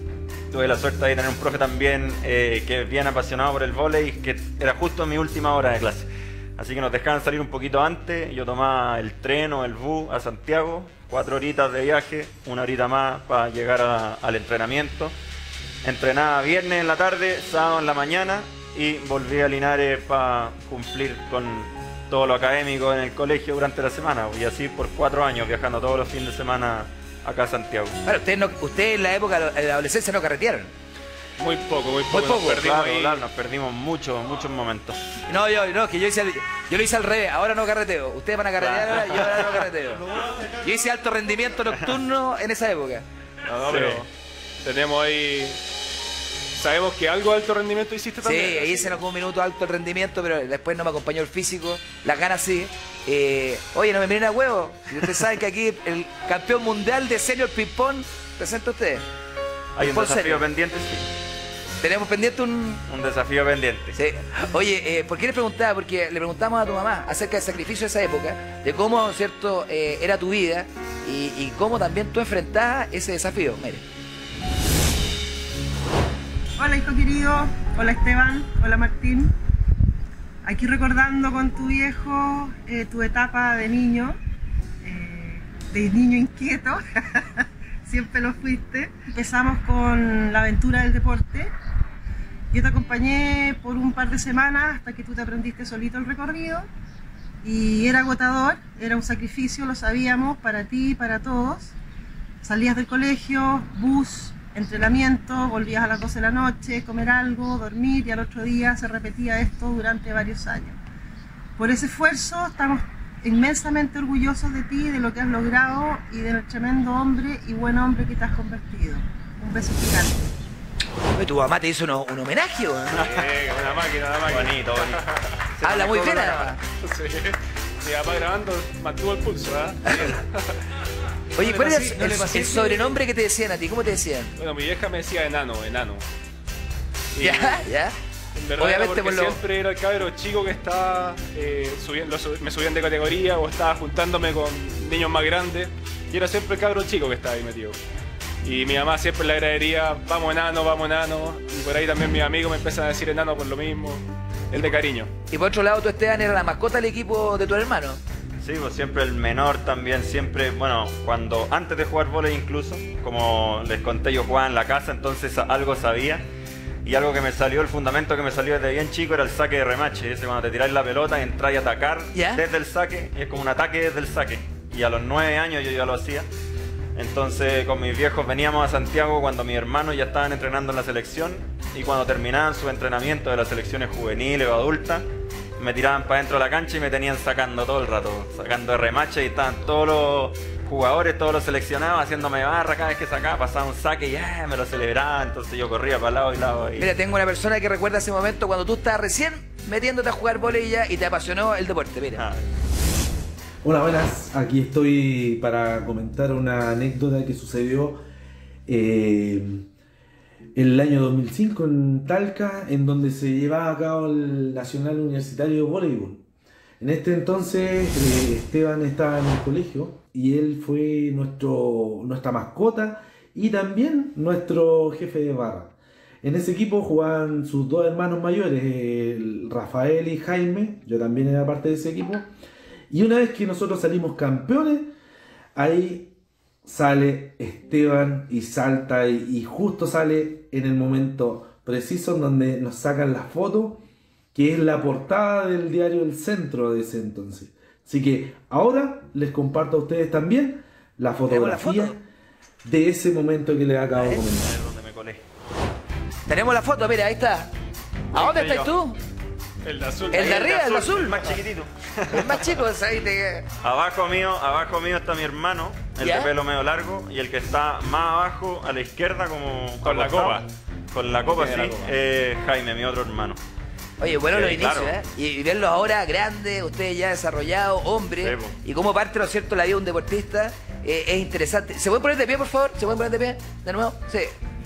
tuve la suerte de tener un profe también eh, que es bien apasionado por el vóley, que era justo en mi última hora de clase. Así que nos dejaban salir un poquito antes, yo tomaba el tren o el bus a Santiago, cuatro horitas de viaje, una horita más para llegar a, al entrenamiento. Entrenaba viernes en la tarde, sábado en la mañana y volví a Linares para cumplir con todo lo académico en el colegio durante la semana. Y así por cuatro años viajando todos los fines de semana acá a Santiago. Bueno, ustedes no, usted en la época de la adolescencia no carretearon. Muy poco, muy poco. Muy poco, nos perdimos, claro, ahí. claro, nos perdimos muchos, muchos momentos. No, yo, no, que yo hice, al- yo lo hice al revés, ahora no carreteo. Ustedes van a carretear ahora, yo ahora no carreteo. Yo hice alto rendimiento nocturno en esa época. No, no, Sí. pero tenemos ahí... Sabemos que algo de alto rendimiento hiciste Sí, también. hice en algún minuto alto el rendimiento, pero después no me acompañó el físico, las ganas sí. Eh, oye, no me miren a huevo. Y ustedes saben que aquí el campeón mundial de senior ping-pong presenta a ustedes. Hay un Ping-pong desafío senior. pendiente, sí. Tenemos pendiente un... Un desafío pendiente. Sí. Oye, eh, ¿por qué le preguntaba? Porque le preguntamos a tu mamá acerca del sacrificio de esa época, de cómo, ¿cierto?, eh, era tu vida y, y cómo también tú enfrentabas ese desafío. Mire. Hola hijo querido, hola Esteban, hola Martín. Aquí recordando con tu viejo eh, tu etapa de niño, eh, de niño inquieto, siempre lo fuiste. Empezamos con la aventura del deporte. Yo te acompañé por un par de semanas hasta que tú te aprendiste solito el recorrido y era agotador, era un sacrificio, lo sabíamos, para ti y para todos. Salías del colegio, bus, entrenamiento, volvías a las doce de la noche, comer algo, dormir y al otro día se repetía esto durante varios años. Por ese esfuerzo estamos inmensamente orgullosos de ti, de lo que has logrado y del tremendo hombre y buen hombre que te has convertido. Un beso gigante. Oye, tu mamá te hizo uno- un homenaje, ¿o no? Sí, una máquina, una máquina. Bonito, bonito. Habla muy bien, además. además. Sí. Mi papá grabando mantuvo el pulso, ¿ah? Bien. Oye, No ¿cuál le era pasé- el, no le el- pasé el que- sobrenombre que te decían a ti? ¿Cómo te decían? Bueno, mi vieja me decía enano, enano. Y Ya, ya. en verdad Obviamente era porque por lo- siempre era el cabro chico que estaba eh, subiendo, lo sub- me subían de categoría o estaba juntándome con niños más grandes y era siempre el cabro chico que estaba ahí metido. Y mi mamá siempre en la gradería, vamos enano, vamos enano. Y por ahí también mis amigos me empiezan a decir enano por lo mismo. Es de cariño. Y por otro lado, tú, Esteban, era la mascota del equipo de tu hermano. Sí, pues siempre el menor también, siempre, bueno, cuando, antes de jugar vóley incluso, como les conté, yo jugaba en la casa, entonces algo sabía. Y algo que me salió, el fundamento que me salió desde bien chico era el saque de remache. Ese cuando te tiráis la pelota y entráis a atacar ¿Ya? desde el saque, es como un ataque desde el saque. Y a los nueve años yo ya lo hacía. Entonces con mis viejos veníamos a Santiago cuando mis hermanos ya estaban entrenando en la selección. Y cuando terminaban su entrenamiento de las selecciones juveniles o adultas, me tiraban para dentro de la cancha y me tenían sacando todo el rato, sacando de remache y estaban todos los jugadores, todos los seleccionados haciéndome barra cada vez que sacaba, pasaba un saque y ya me lo celebraba, entonces yo corría para lado y lado. Y... Mira, tengo una persona que recuerda ese momento cuando tú estabas recién metiéndote a jugar vóley ya y te apasionó el deporte, mira. Ah. Hola, buenas. Aquí estoy para comentar una anécdota que sucedió eh, en el año dos mil cinco en Talca, en donde se llevaba a cabo el Nacional Universitario de Voleibol. En este entonces eh, Esteban estaba en el colegio y él fue nuestro, nuestra mascota y también nuestro jefe de barra. En ese equipo jugaban sus dos hermanos mayores, el Rafael y Jaime. Yo también era parte de ese equipo. Y una vez que nosotros salimos campeones, ahí sale Esteban y salta y, y justo sale en el momento preciso en donde nos sacan la foto, que es la portada del diario El Centro de ese entonces. Así que ahora les comparto a ustedes también la fotografía foto? de ese momento que les acabo de comentar. ¿Dónde me colé? Tenemos la foto, mira, ahí está. ¿A dónde estoy estás yo. tú? El de azul. El de arriba, el azul. El más chiquitito. El más chico, es ahí te... Abajo mío, abajo mío está mi hermano, el ¿Ya? de pelo medio largo, y el que está más abajo a la izquierda como Con la acostado, copa. Con la copa, sí, Tiene la copa. eh, Jaime, mi otro hermano. Oye, bueno, Sí, los inicios, claro. ¿eh? Y, y verlos ahora grandes, ustedes ya desarrollados, hombres, Sí, po. y cómo parte, ¿no es cierto?, la vida de un deportista, eh, es interesante. ¿Se pueden poner de pie, por favor? ¿Se pueden poner de pie? ¿De nuevo? Sí.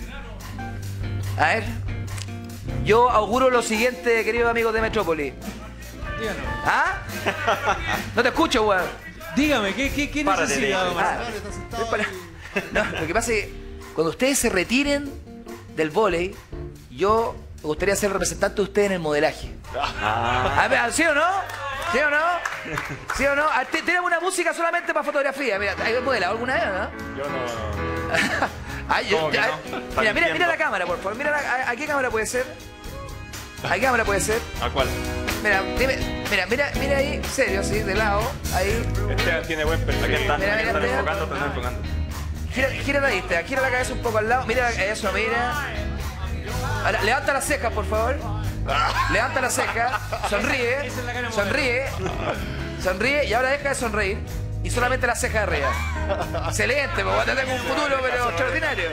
A ver. Yo auguro lo siguiente, queridos amigos de Metrópoli. Díganos. ¿Ah? No te escucho, weón. Dígame, ¿qué, qué, qué Párate, necesita, le don dije. Ah, Marcelo? es para- No, lo que pasa es que cuando ustedes se retiren, del vóley, yo me gustaría ser representante de usted en el modelaje. Ah. A ver, ¿sí o no? ¿Sí o no? ¿Sí o no? Ah, te- Tenemos una música solamente para fotografía. Mira, ¿hay modelado alguna vez, no? Yo no. Ay, yo- ¿Cómo que ay, no? mira, Está mira, mira mintiendo. la cámara, por favor. Mira la- a, a qué cámara puede ser? ¿A qué cámara puede ser? ¿A cuál? Mira, dime, mira, mira, mira ahí, serio, sí, de lado, ahí. Esteban tiene buen perfil. Aquí están, Mira, aquí mira, están Esteban. enfocando, están enfocando. Gira, gira la vista, gira la cabeza un poco al lado. Mira eso, mira. Ahora, levanta las cejas, por favor. Levanta las cejas, sonríe, sonríe, sonríe y ahora deja de sonreír y solamente las cejas arriba. Excelente, pues te tengo un futuro pero extraordinario.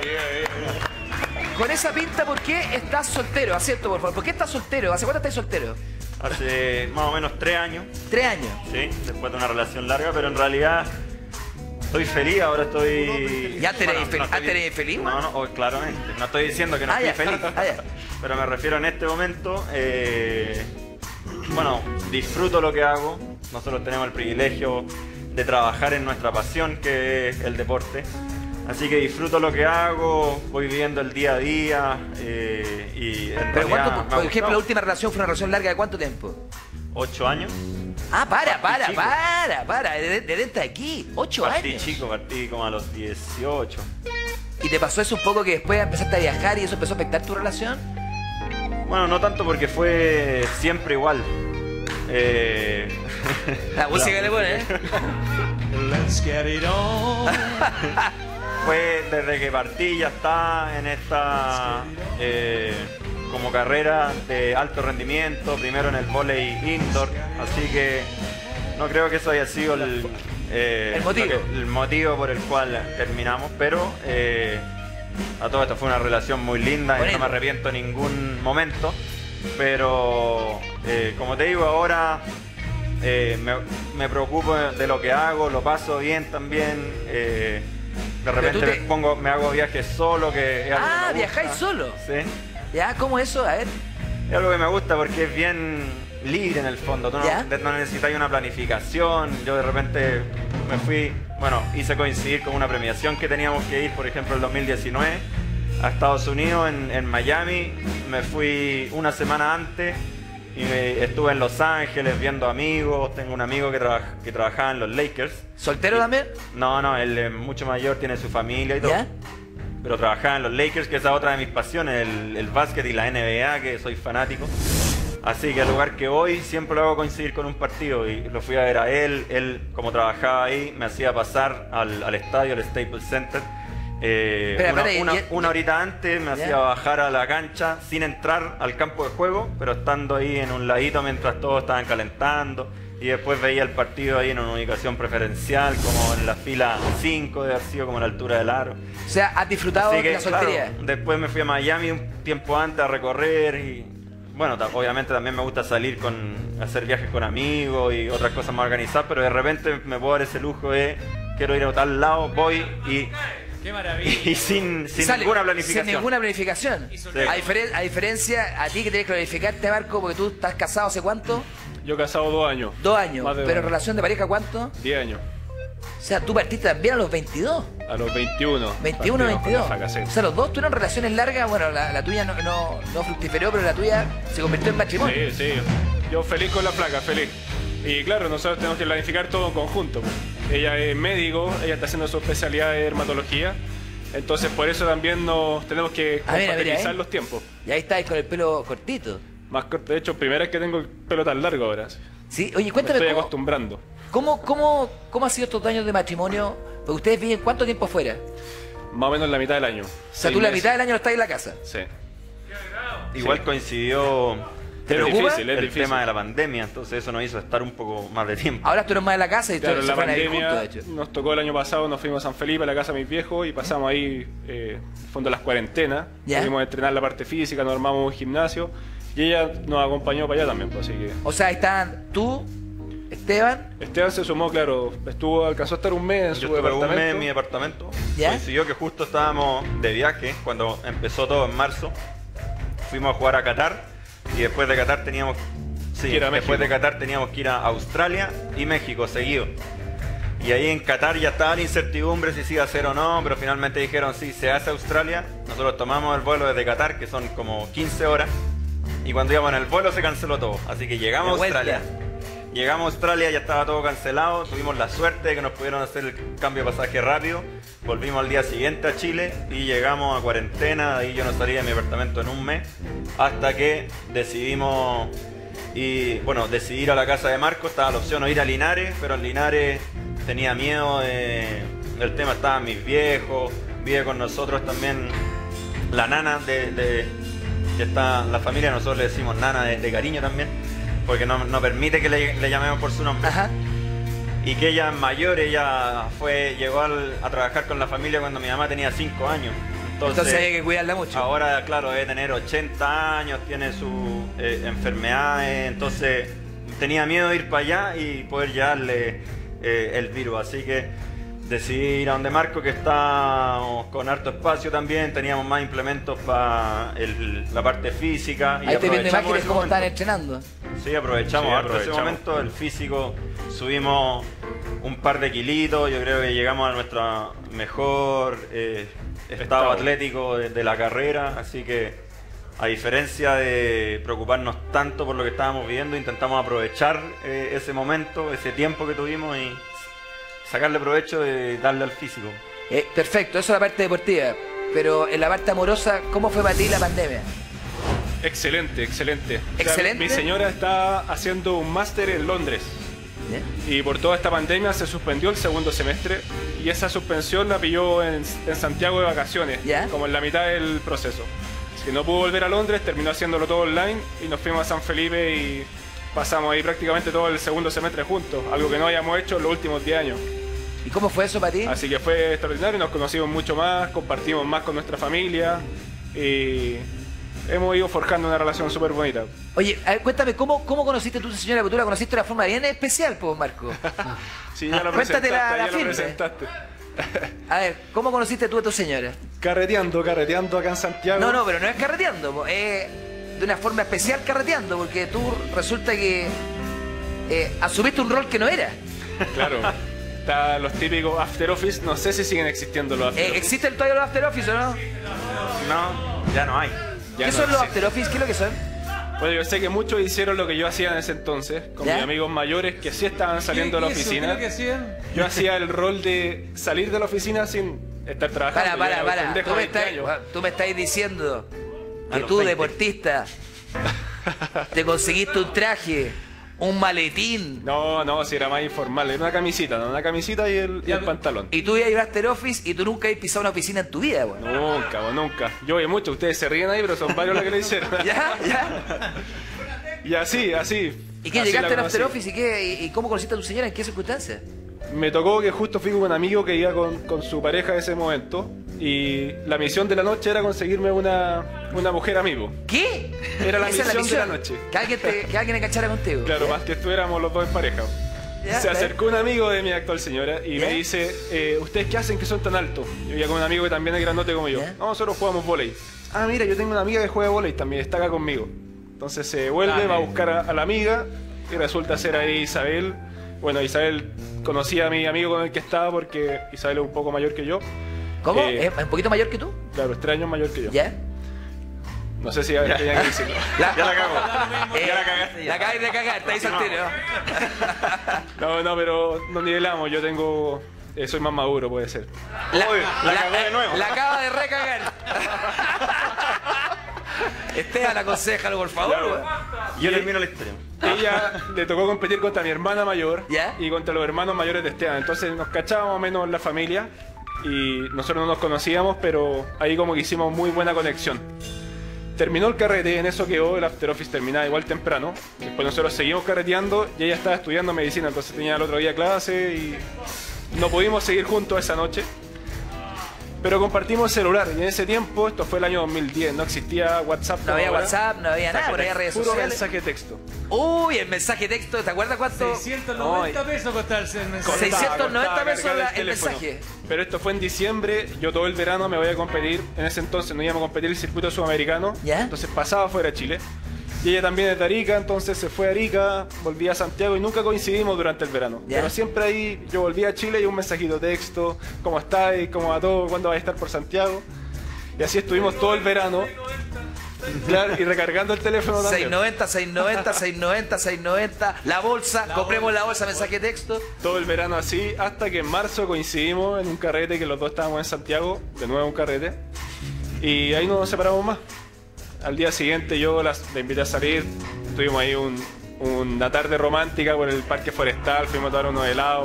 Con esa pinta, ¿por qué estás soltero? Acierto, por favor. ¿Por qué estás soltero? ¿Hace cuánto estás soltero? Hace más o menos tres años. Tres años. Sí, después de una relación larga, pero en realidad estoy feliz, ahora estoy... ¿Ya te eres Bueno, fel- no ah, estoy- te eres feliz, No, man? no, oh, claramente. No estoy diciendo que no Ah, estoy ya. feliz. Ah, ya. Pero me refiero en este momento, eh, bueno, disfruto lo que hago. Nosotros tenemos el privilegio de trabajar en nuestra pasión, que es el deporte. Así que disfruto lo que hago, voy viviendo el día a día eh, y en Pero realidad cuánto, me ha por ejemplo, gustado. la última relación fue una relación larga de cuánto tiempo? Ocho años. Ah, para, para, chico. para, para. De, de, de aquí, ocho Partí años. chico, partí como a los dieciocho. ¿Y te pasó eso un poco que después empezaste a viajar y eso empezó a afectar tu relación? Bueno, no tanto porque fue siempre igual. Eh... La música le pone, ¿eh? Let's get it on. Fue desde que partí ya está en esta eh, como carrera de alto rendimiento, primero en el vóley indoor, así que no creo que eso haya sido el, eh, El motivo. lo que- el motivo por el cual terminamos, pero eh, a todo esto fue una relación muy linda y Bonito. no me arrepiento en ningún momento, pero eh, como te digo ahora eh, me, me preocupo de lo que hago, lo paso bien también. eh, de repente tú te- me pongo, me hago viajes solo, que es algo que Ah, me gusta. viajáis solo. Sí. ¿Ya? ¿Cómo eso? A ver. Es algo que me gusta porque es bien libre en el fondo. Tú no, ¿Ya? de- no necesitas una planificación. Yo de repente me fui, bueno, hice coincidir con una premiación que teníamos que ir, por ejemplo, el dos mil diecinueve a Estados Unidos, en, en Miami. Me fui una semana antes y me- estuve en Los Ángeles viendo amigos. Tengo un amigo que, traba- que trabajaba en los Lakers. ¿Soltero también? No, no, él es mucho mayor, tiene su familia y todo. ¿Ya? Pero trabajaba en los Lakers, que esa es otra de mis pasiones, el, el básquet y la N B A, que soy fanático. Así que al lugar que voy siempre lo hago coincidir con un partido y lo fui a ver a él. Él, como trabajaba ahí, me hacía pasar al, al estadio, al Staples Center. Eh, Espera, una, espera, y- una- y- una horita antes me ¿Ya? hacía bajar a la cancha sin entrar al campo de juego, pero estando ahí en un ladito mientras todos estaban calentando. Y después veía el partido ahí en una ubicación preferencial, como en la fila cinco de haber sido como a la altura del aro. O sea, has disfrutado Así de que, la soltería. claro, después me fui a Miami un tiempo antes a recorrer y bueno, ta- obviamente también me gusta salir con hacer viajes con amigos y otras cosas más organizadas, pero de repente me puedo dar ese lujo de quiero ir a tal lado, voy y Qué maravilla. y sin, sin Sale ninguna planificación. Sin ninguna planificación. Sí. A, diferen- a diferencia, a ti que tienes que planificarte, Marco, porque tú estás casado hace cuánto? Yo casado dos años. Dos años. Más de dos Pero años. relación de pareja, ¿cuánto? Diez años. O sea, tú partiste también a los veintidós. A los veintiuno. veintiuno, partimos con veintidós. la fracasé. O sea, los dos tuvieron relaciones largas. Bueno, la, la tuya no, no, no fructiferó, pero la tuya se convirtió en matrimonio. Sí, sí. Yo feliz con la placa, feliz. Y claro, nosotros tenemos que planificar todo en conjunto. pues. Ella es médico, ella está haciendo su especialidad de dermatología. Entonces por eso también nos tenemos que Ah, mira, mira, compatibilizar ¿eh? los tiempos. Y ahí estáis con el pelo cortito. Más corto, de hecho, primera vez que tengo el pelo tan largo ahora. Sí, oye, Me cuéntame estoy cómo, acostumbrando. cómo, cómo, cómo ha sido estos años de matrimonio. Porque ustedes viven cuánto tiempo afuera. Más o menos la mitad del año. O sea, tú la mitad del año no estás en la casa. Sí. Igual Sí. coincidió ¿Te el, preocupa? el Es difícil. tema de la pandemia, entonces eso nos hizo estar un poco más de tiempo. Ahora tú eres más en la casa y Claro, ustedes la se fueron a vivir pandemia juntos, de hecho. nos tocó el año pasado, nos fuimos a San Felipe, a la casa de mis viejos, y pasamos ahí, eh, fondo de las cuarentenas. ¿Ya? Fuimos a entrenar la parte física, nos armamos un gimnasio, y ella nos acompañó para allá también, pues, así que... O sea, ahí están tú, Esteban. Esteban se sumó, claro, estuvo, alcanzó a estar un mes en Yo su estuve un departamento. mes en mi departamento. ¿Ya? Coincidió que justo estábamos de viaje cuando empezó todo en marzo. Fuimos a jugar a Qatar y después de Qatar teníamos sí, Que ir a después México. de Qatar teníamos que ir a Australia y México seguido. Y ahí en Qatar ya estaba la incertidumbre si se iba a hacer o no, pero finalmente dijeron sí, se hace Australia. Nosotros tomamos el vuelo desde Qatar, que son como quince horas, y cuando íbamos en el vuelo se canceló todo. Así que llegamos a Australia. Llegamos a Australia, ya estaba todo cancelado, tuvimos la suerte de que nos pudieron hacer el cambio de pasaje rápido. Volvimos al día siguiente a Chile y llegamos a cuarentena. Ahí yo no salí de mi apartamento en un mes, hasta que decidimos y bueno, decidí ir a la casa de Marco. Estaba la opción de ir a Linares, pero en Linares tenía miedo de, del tema, estaban mis viejos, vive con nosotros también la nana de, de que está, la familia, nosotros le decimos nana de, de cariño también, porque no, no permite que le, le llamemos por su nombre. Ajá. Y que ella es mayor, ella fue, llegó al, a trabajar con la familia cuando mi mamá tenía cinco años. Entonces, Entonces hay que cuidarla mucho. Ahora, claro, debe tener ochenta años, tiene sus eh, enfermedades, entonces tenía miedo de ir para allá y poder llevarle eh, el virus. Así que decidí ir a donde Marco, que estábamos con harto espacio también, teníamos más implementos para la parte física. Y ahí te viendo imágenes ese cómo momento. están entrenando. Sí, aprovechamos, Sí, harto aprovechamos. ese momento, el físico, subimos un par de kilitos, yo creo que llegamos a nuestro mejor eh, estado, Estado. atlético de, de la carrera, así que a diferencia de preocuparnos tanto por lo que estábamos viviendo, intentamos aprovechar eh, ese momento, ese tiempo que tuvimos y sacarle provecho y darle al físico. Eh, perfecto, eso es la parte deportiva. Pero en la parte amorosa, ¿cómo fue para ti la pandemia? Excelente, excelente. O sea, ¿Excelente? mi señora está haciendo un máster en Londres. ¿Eh? Y por toda esta pandemia se suspendió el segundo semestre y esa suspensión la pilló en, en Santiago de vacaciones, ¿Ya? como en la mitad del proceso. Así que no pudo volver a Londres, terminó haciéndolo todo online y nos fuimos a San Felipe y pasamos ahí prácticamente todo el segundo semestre juntos, algo que no habíamos hecho en los últimos diez años. ¿Y cómo fue eso para ti? Así que fue extraordinario, nos conocimos mucho más, compartimos más con nuestra familia y hemos ido forjando una relación súper bonita. Oye, a ver, cuéntame, ¿cómo, cómo conociste tú a tu señora? Porque tú la conociste de una forma bien especial, pues, Marco. Sí, ya lo Cuéntate presentaste, la- la ya lo firme. presentaste. A ver, ¿cómo conociste tú a tu señora? Carreteando, carreteando acá en Santiago. No, no, pero no es carreteando, po, es de una forma especial carreteando, porque tú resulta que eh, asumiste un rol que no era. Claro. Está los típicos After Office, no sé si siguen existiendo los After Eh, Office. ¿Existen todavía los After Office o no? No, ya no hay. Ya ¿Qué no son los existe. After Office? ¿Qué es lo que son? Bueno, yo sé que muchos hicieron lo que yo hacía en ese entonces, con ¿Ya? mis amigos mayores que sí estaban saliendo de la ¿Y eso? oficina. ¿Qué es lo que hacían? Yo hacía el rol de salir de la oficina sin estar trabajando. Para, Yo para, era un para. pendejo Tú me, de veinte estás, años. tú me estás diciendo A que los tú, veinte. deportista, te conseguiste un traje, un maletín. No, no, si era más informal, era una camisita, ¿no? Una camisita y el, y el pantalón. Y tú ibas a ir a After Office y tú nunca has pisado una oficina en tu vida, weón. Nunca, bo, nunca. Yo voy mucho, ustedes se ríen ahí, pero son varios los que lo hicieron. ¿Ya? ¿Ya? Y así, así. ¿Y qué? así ¿Llegaste la al After conocí. Office y qué? ¿Y, y cómo conociste a tu señora? ¿En qué circunstancias? Me tocó que justo fui con un amigo que iba con, con su pareja en ese momento y la misión de la noche era conseguirme una, una mujer amigo. ¿Qué? Era la Esa es misión, de la noche. Que alguien, te, que alguien enganchara contigo. Claro, ¿Ya? más que estuviéramos los dos en pareja. Ya, Se ¿ves? acercó un amigo de mi actual señora y ¿Ya? me dice, eh, ¿ustedes qué hacen que son tan altos? Yo iba con un amigo que también es grandote como yo. ¿Ya? No, nosotros jugamos vóley. Ah, mira, yo tengo una amiga que juega vóley también, está acá conmigo. Entonces se vuelve, Dale. va a buscar a, a la amiga y resulta ser ahí Isabel. Bueno, Isabel conocía a mi amigo con el que estaba porque Isabel es un poco mayor que yo. ¿Cómo? Eh, ¿Es un poquito mayor que tú? Claro, es tres años mayor que yo. ¿Ya? No sé si tenía que decirlo. La, Ya la cago. eh, Ya la cagaste. La acabas de cagar, te hizo el tiro. No, no, pero nos nivelamos. Yo tengo... eh, soy más maduro, puede ser. La, Uy, la cagó de eh, nuevo. la acaba de recagar. Esteban, aconsejalo, por favor. Claro. weón. Yo termino la historia. Ella le tocó competir contra mi hermana mayor ¿Ya? y contra los hermanos mayores de Esteban. Entonces nos cachábamos menos la familia y nosotros no nos conocíamos, pero ahí como que hicimos muy buena conexión. Terminó el carrete, en eso quedó, el After Office terminaba igual temprano. Después nosotros seguimos carreteando y ella estaba estudiando medicina, entonces tenía el otro día clase y no pudimos seguir juntos esa noche. Pero compartimos celular y en ese tiempo, esto fue el año dos mil diez, no existía WhatsApp. No como había ahora. WhatsApp, no había nada, no había redes Puro sociales. mensaje de texto. Uy, el mensaje de texto, ¿te acuerdas cuánto? seiscientos noventa pesos costaba el mensaje. seiscientos noventa Costaba pesos cargar la- el el teléfono. mensaje. Pero esto fue en diciembre, yo todo el verano me voy a competir, en ese entonces no íbamos a competir el circuito sudamericano, ¿Ya? entonces pasaba fuera de Chile. Y ella también es de Arica, entonces se fue a Arica, volví a Santiago y nunca coincidimos durante el verano. ¿Ya? Pero siempre ahí yo volví a Chile y un mensajito de texto, ¿cómo estáis? ¿Cómo va todo? ¿Cuándo vais a estar por Santiago? Y así estuvimos todo el verano. Claro, y recargando el teléfono también. seiscientos noventa, seiscientos noventa, seiscientos noventa, seiscientos noventa. La bolsa, la compremos bolsa. La bolsa, mensaje de texto. Todo el verano así, hasta que en marzo coincidimos en un carrete, que los dos estábamos en Santiago, de nuevo un carrete. Y ahí no nos separamos más. Al día siguiente yo las, la invité a salir, tuvimos ahí un, una tarde romántica por el parque forestal, fuimos a tomar unos helados.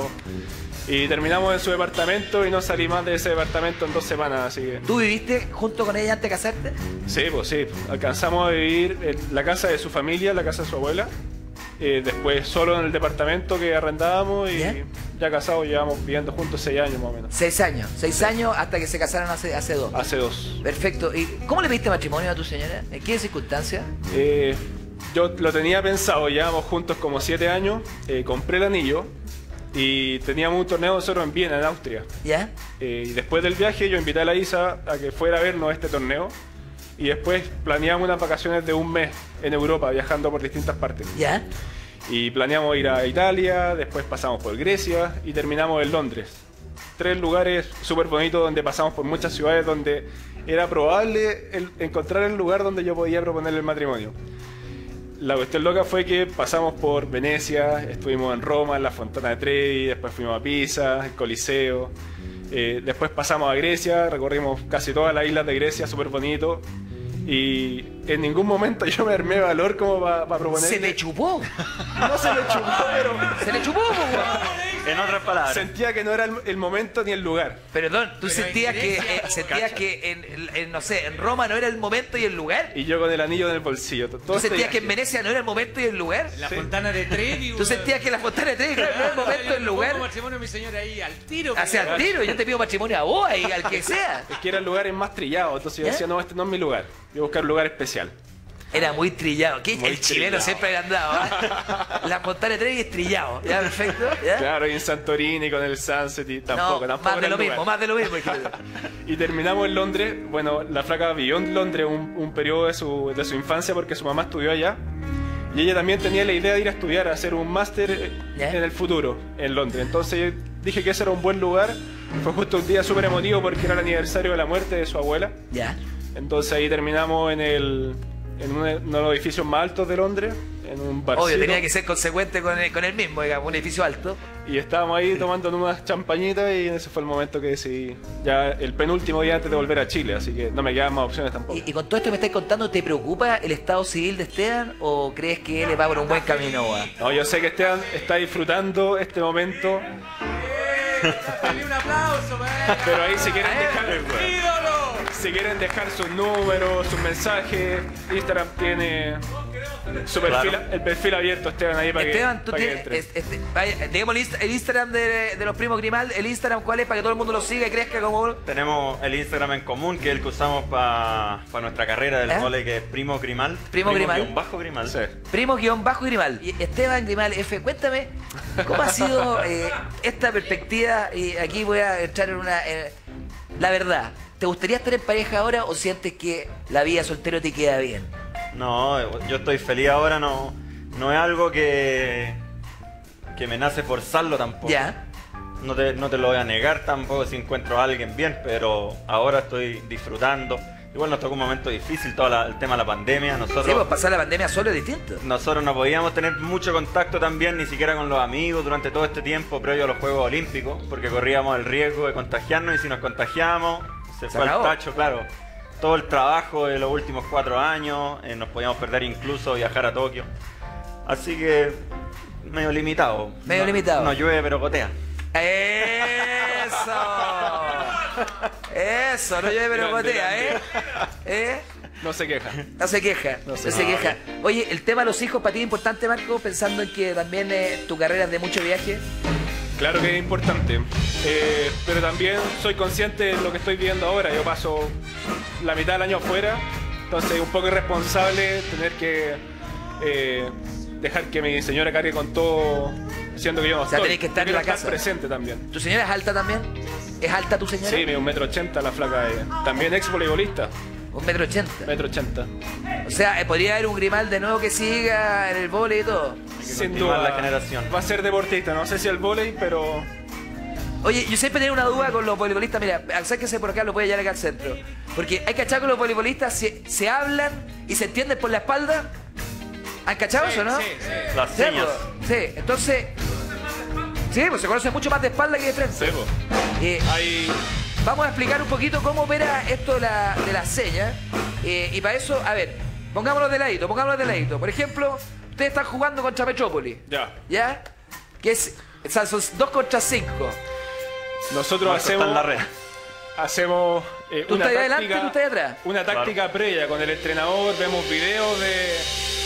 Y terminamos en su departamento y no salí más de ese departamento en dos semanas, así que... ¿Tú viviste junto con ella antes de casarte? Sí, pues sí. Alcanzamos a vivir en la casa de su familia, la casa de su abuela. Eh, después solo en el departamento que arrendábamos y ¿bien? Ya casados llevamos viviendo juntos seis años más o menos. Seis años, seis sí. años hasta que se casaron hace, hace dos. Hace dos. Perfecto. ¿Y cómo le pediste matrimonio a tu señora? ¿En qué circunstancias? Eh, yo lo tenía pensado, llevamos juntos como siete años, eh, compré el anillo. Y teníamos un torneo nosotros en Viena, en Austria. ¿Ya? Eh, y después del viaje yo invité a la Isa a que fuera a vernos este torneo. Y después planeamos unas vacaciones de un mes en Europa, viajando por distintas partes. ¿Ya? Y planeamos ir a Italia, después pasamos por Grecia y terminamos en Londres. Tres lugares súper bonitos donde pasamos por muchas ciudades donde era probable el, encontrar el lugar donde yo podía proponerle el matrimonio. La cuestión loca fue que pasamos por Venecia, estuvimos en Roma, en la Fontana de Trevi, después fuimos a Pisa, el Coliseo, eh, después pasamos a Grecia, recorrimos casi todas las islas de Grecia, súper bonito, y en ningún momento yo me armé valor como para pa proponer. ¿Se le chupó? No se le chupó, pero... ¿Se le chupó? En otras palabras. Sentía que no era el, el momento ni el lugar. Perdón, ¿tú pero sentías que, eh, sentías que en, en, no sé, en Roma no era el momento y el lugar? Y yo con el anillo en el bolsillo. Todo ¿Tú sentías que en Venecia no era el momento y el lugar? La sí. Fontana de Trevi. ¿Tú sentías que la Fontana de Trevi no era el momento y el lugar? Yo matrimonio a mi señora ahí al tiro. Hacia al tiro, yo te pido matrimonio a vos, ahí, al que sea. Es que eran lugares más trillados, entonces yo decía, no, este no es mi lugar. Voy a buscar un lugar especial. Era muy trillado. ¿Qué? Muy el chileno trillado. Siempre ha andado. ¿eh? La Fontana de Trevi es trillado. ¿Ya? Perfecto. ¿Ya? Claro, y en Santorini con el Sunset y tampoco. No, tampoco más de lo mismo, más de lo mismo. Y terminamos en Londres. Bueno, la flaca vivió en Londres un, un periodo de su, de su infancia porque su mamá estudió allá. Y ella también tenía la idea de ir a estudiar, a hacer un máster en el futuro en Londres. Entonces yo dije que ese era un buen lugar. Fue justo un día súper emotivo porque era el aniversario de la muerte de su abuela. Ya. Entonces ahí terminamos en el... en uno de los edificios más altos de Londres, en un barcito. Obvio, tenía que ser consecuente con el, con el mismo, digamos, un edificio alto. Y estábamos ahí tomando unas champañitas y ese fue el momento que decidí, ya el penúltimo día antes de volver a Chile, así que no me quedaban más opciones tampoco. Y, y con todo esto que me estáis contando, ¿te preocupa el estado civil de Esteban o crees que él va por un buen camino? ¿Va? No, yo sé que Esteban está disfrutando este momento. Dale un aplauso, man. Pero ahí si quieren dejar... Si quieren dejar sus números, sus mensajes, Instagram tiene su perfil, claro. El perfil abierto, Esteban, ahí para Esteban, que tú para tienes, que este, este, vaya, digamos el, el Instagram de, de los primos Grimal, el Instagram, ¿cuál es? Para que todo el mundo lo siga y crezca como... Tenemos el Instagram en común, que es el que usamos para pa nuestra carrera del ¿Eh? Vóley, que es Primo Grimal. Primo, Primo Grimal. Guión bajo Grimal. Sí. Primo guión bajo Grimal. Y Esteban Grimal F, cuéntame, ¿cómo ha sido eh, esta perspectiva? Y aquí voy a entrar en una... Eh, la verdad, ¿te gustaría estar en pareja ahora o sientes que la vida soltero te queda bien? No, yo estoy feliz ahora, no, no es algo que, que me nace forzarlo tampoco. Ya. No te, no te lo voy a negar tampoco si encuentro a alguien bien, pero ahora estoy disfrutando. Igual nos tocó un momento difícil, todo la, el tema de la pandemia. Nosotros, sí, pues pasar la pandemia solo es distinto. Nosotros no podíamos tener mucho contacto también, ni siquiera con los amigos durante todo este tiempo previo a los Juegos Olímpicos, porque corríamos el riesgo de contagiarnos y si nos contagiamos, se, se fue al tacho, claro. Todo el trabajo de los últimos cuatro años, eh, nos podíamos perder incluso viajar a Tokio. Así que, medio limitado. Medio no, limitado. No llueve, pero gotea. ¡Eso! Eso, no llueve pero gotea, ¿eh? ¿eh? No se queja. No se queja, no, se, no se queja. Oye, el tema de los hijos para ti es importante, Marco, pensando en que también eh, tu carrera es de mucho viaje. Claro que es importante, eh, pero también soy consciente de lo que estoy viviendo ahora. Yo paso la mitad del año afuera, entonces es un poco irresponsable tener que eh, dejar que mi señora cargue con todo, siendo que yo no estoy. O sea, tenés que estar en la casa. Presente también. ¿Tu señora es alta también? ¿Es alta tu señora? Sí, mide un metro ochenta la flaca. Eh. También ex voleibolista. Un metro ochenta. Metro ochenta. O sea, eh, podría haber un Grimal de nuevo que siga en el vóley y todo. Sin duda, la generación. Va a ser deportista, no sé si el vóley, pero... Oye, yo siempre tenía una duda con los voleibolistas. Mira, acérquese por acá, lo puede llevar acá al centro. Porque hay cachado que los voleibolistas se, se hablan y se entienden por la espalda. ¿Han cachado eso, no? Sí, sí. Las Sí, señas. pues, sí, entonces... Sí, pues se conoce mucho más de espalda que de frente. Sí, pues. Eh, Hay... Vamos a explicar un poquito cómo opera esto de, la, de las señas. Eh, y para eso, a ver, pongámoslo de ladito, pongámoslo de ladito. Por ejemplo, ustedes están jugando contra Metrópoli. Ya. ¿Ya? Que es, o sea, son dos contra cinco. Nosotros Marco hacemos... está en la red. Hacemos eh, ¿Tú una estás táctica, adelante, tú estás atrás? Una táctica previa con el entrenador, vemos videos de,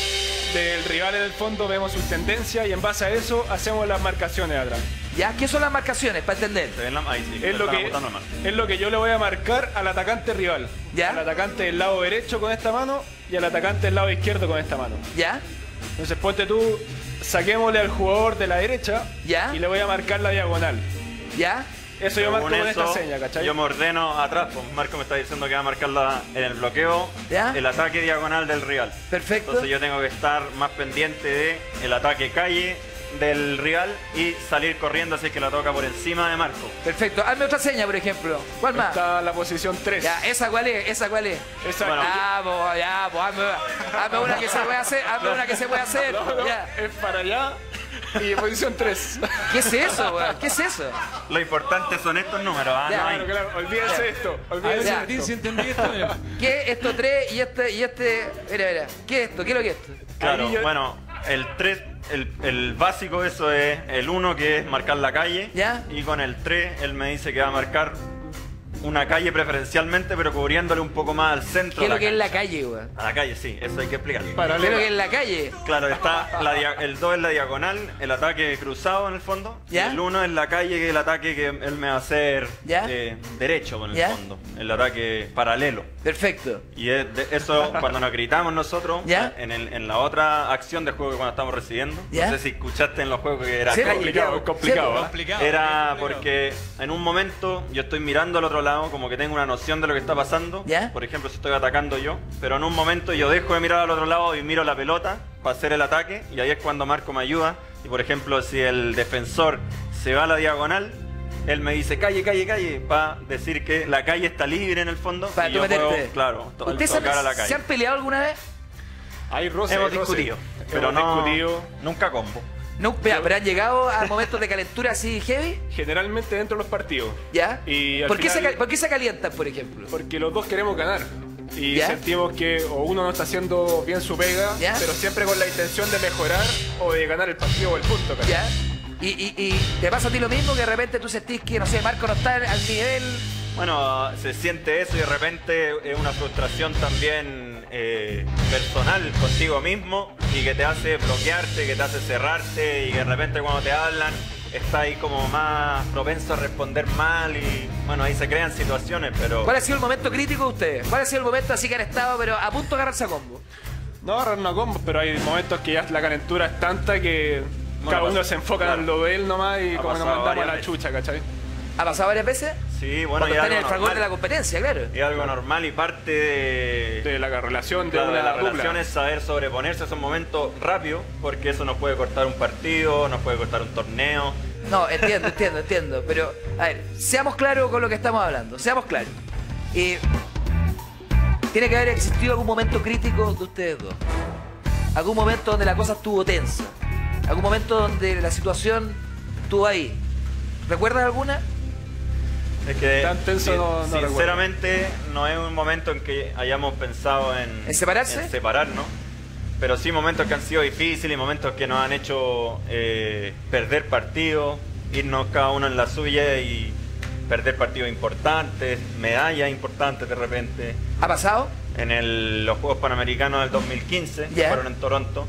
del rival en el fondo, vemos sus tendencias y en base a eso hacemos las marcaciones atrás. ¿Ya? ¿Qué son las marcaciones? Para entender. Se ven la- ahí sí, Es lo, están que, apuntando mal. es lo que yo le voy a marcar al atacante rival. ¿Ya? Al atacante del lado derecho con esta mano y al atacante del lado izquierdo con esta mano. ¿Ya? Entonces ponte tú, saquémosle al jugador de la derecha ¿Ya? y le voy a marcar la diagonal. ¿Ya? Eso yo marco Según con eso, esta seña, ¿cachai? Yo me ordeno atrás, pues Marco me está diciendo que va a marcar la- en el bloqueo ¿Ya? el ataque diagonal del rival. Perfecto. Entonces yo tengo que estar más pendiente de el ataque calle del rival y salir corriendo si es que la toca por encima de Marco. Perfecto. Hazme otra seña, por ejemplo. ¿Cuál más? Está la posición tres. Ya, ¿esa cuál es? ¿Esa cuál es? Esa Bueno. Ya, pues, ya, pues, hazme, hazme una que se puede hacer, hazme una que se puede hacer. No, no, Ya. es para allá y posición tres. ¿Qué es eso, weón? ¿Qué es eso? Lo importante son estos números, ¿ah? Ya. No hay- Claro, claro, olvídense Ya. esto. A ver, Olvídense Ya. Martín, esto. si entendí esto. mira. ¿Qué es esto tres y este, y este? Mira, mira. ¿Qué es esto? ¿Qué es lo que es esto? Claro, Ahí yo- bueno, el tres, el, el básico eso es el uno que es marcar la calle. ¿Ya? Y con el tres él me dice que va a marcar una calle preferencialmente, pero cubriéndole un poco más al centro. ¿Qué es de lo que es la cancha. calle, weón? A la calle, sí, eso hay que explicar. ¿Qué es lo que es la calle? Claro, está la dia- el dos es la diagonal, el ataque cruzado en el fondo. ¿Ya? Y el uno es la calle, que es el ataque que él me va a hacer ¿Ya? eh, derecho en el ¿Ya? fondo. El ataque paralelo. Perfecto. Y es de- eso cuando nos gritamos nosotros, ¿Ya? en, el- en la otra acción de juego que cuando estamos recibiendo, ¿Ya? no sé si escuchaste en los juegos que era Sí, calle. complicado, es complicado, Sí, ¿eh? Complicado. Era complicado. porque en un momento yo estoy mirando al otro lado, como que tengo una noción de lo que está pasando. ¿Ya? Por ejemplo, si estoy atacando yo, pero en un momento yo dejo de mirar al otro lado y miro la pelota para hacer el ataque, y ahí es cuando Marco me ayuda. Y por ejemplo, si el defensor se va a la diagonal, él me dice calle, calle, calle, para decir que la calle está libre en el fondo. Para y tú yo puedo, meterte. claro, to- ¿Ustedes se, tocar a la se calle. han peleado alguna vez? Hay roce, Hemos hay roce. discutido, Hemos pero no, discutido. nunca combo. No, pero, pero han llegado a momentos de calentura así heavy, Generalmente dentro de los partidos. ¿ya? Y al ¿Por qué, se, final- ca- ¿Por qué se calientan, por ejemplo? Porque los dos queremos ganar. Y ¿Ya? sentimos que o uno no está haciendo bien su pega, ¿Ya? pero siempre con la intención de mejorar o de ganar el partido o el punto. ¿cachai? ¿Ya? Y, y, y te pasa a ti lo mismo, que de repente tú sentís que, no sé, Marco no está al nivel. Bueno, se siente eso y de repente es una frustración también eh, personal contigo mismo y que te hace bloquearte, que te hace cerrarte y que de repente cuando te hablan está ahí como más propenso a responder mal y bueno, ahí se crean situaciones, pero... ¿Cuál ha sido el momento crítico de ustedes? ¿Cuál ha sido el momento así que han estado, pero a punto de agarrarse a combo? No agarrarnos a combos, pero hay momentos que ya la calentura es tanta que Bueno, cada uno pasa- se enfoca claro. en lo de él nomás y Ha como nos pasado mandamos a varias la veces. chucha, ¿cachai? ¿Ha pasado varias veces? Sí, bueno, Cuando y están en algo el fragor normal. de la competencia, claro. Es algo normal y parte de... De la relación de Claro, una de la dupla. relación es saber sobreponerse a esos momentos rápido, porque eso nos puede cortar un partido, nos puede cortar un torneo. No, entiendo, entiendo, entiendo. Pero, a ver, seamos claros con lo que estamos hablando. Seamos claros. Eh, tiene que haber existido algún momento crítico de ustedes dos. Algún momento donde la cosa estuvo tensa. Algún momento donde la situación estuvo ahí. ¿Recuerdas alguna? Es que Tan tenso sin- no- no sinceramente no es un momento en que hayamos pensado en, ¿En separarse? en separarnos, pero sí momentos que han sido difíciles y momentos que nos han hecho eh, perder partidos, irnos cada uno en la suya y perder partidos importantes, medallas importantes de repente. ¿Ha pasado? En el- los Juegos Panamericanos del dos mil quince, que Ya. fueron en Toronto,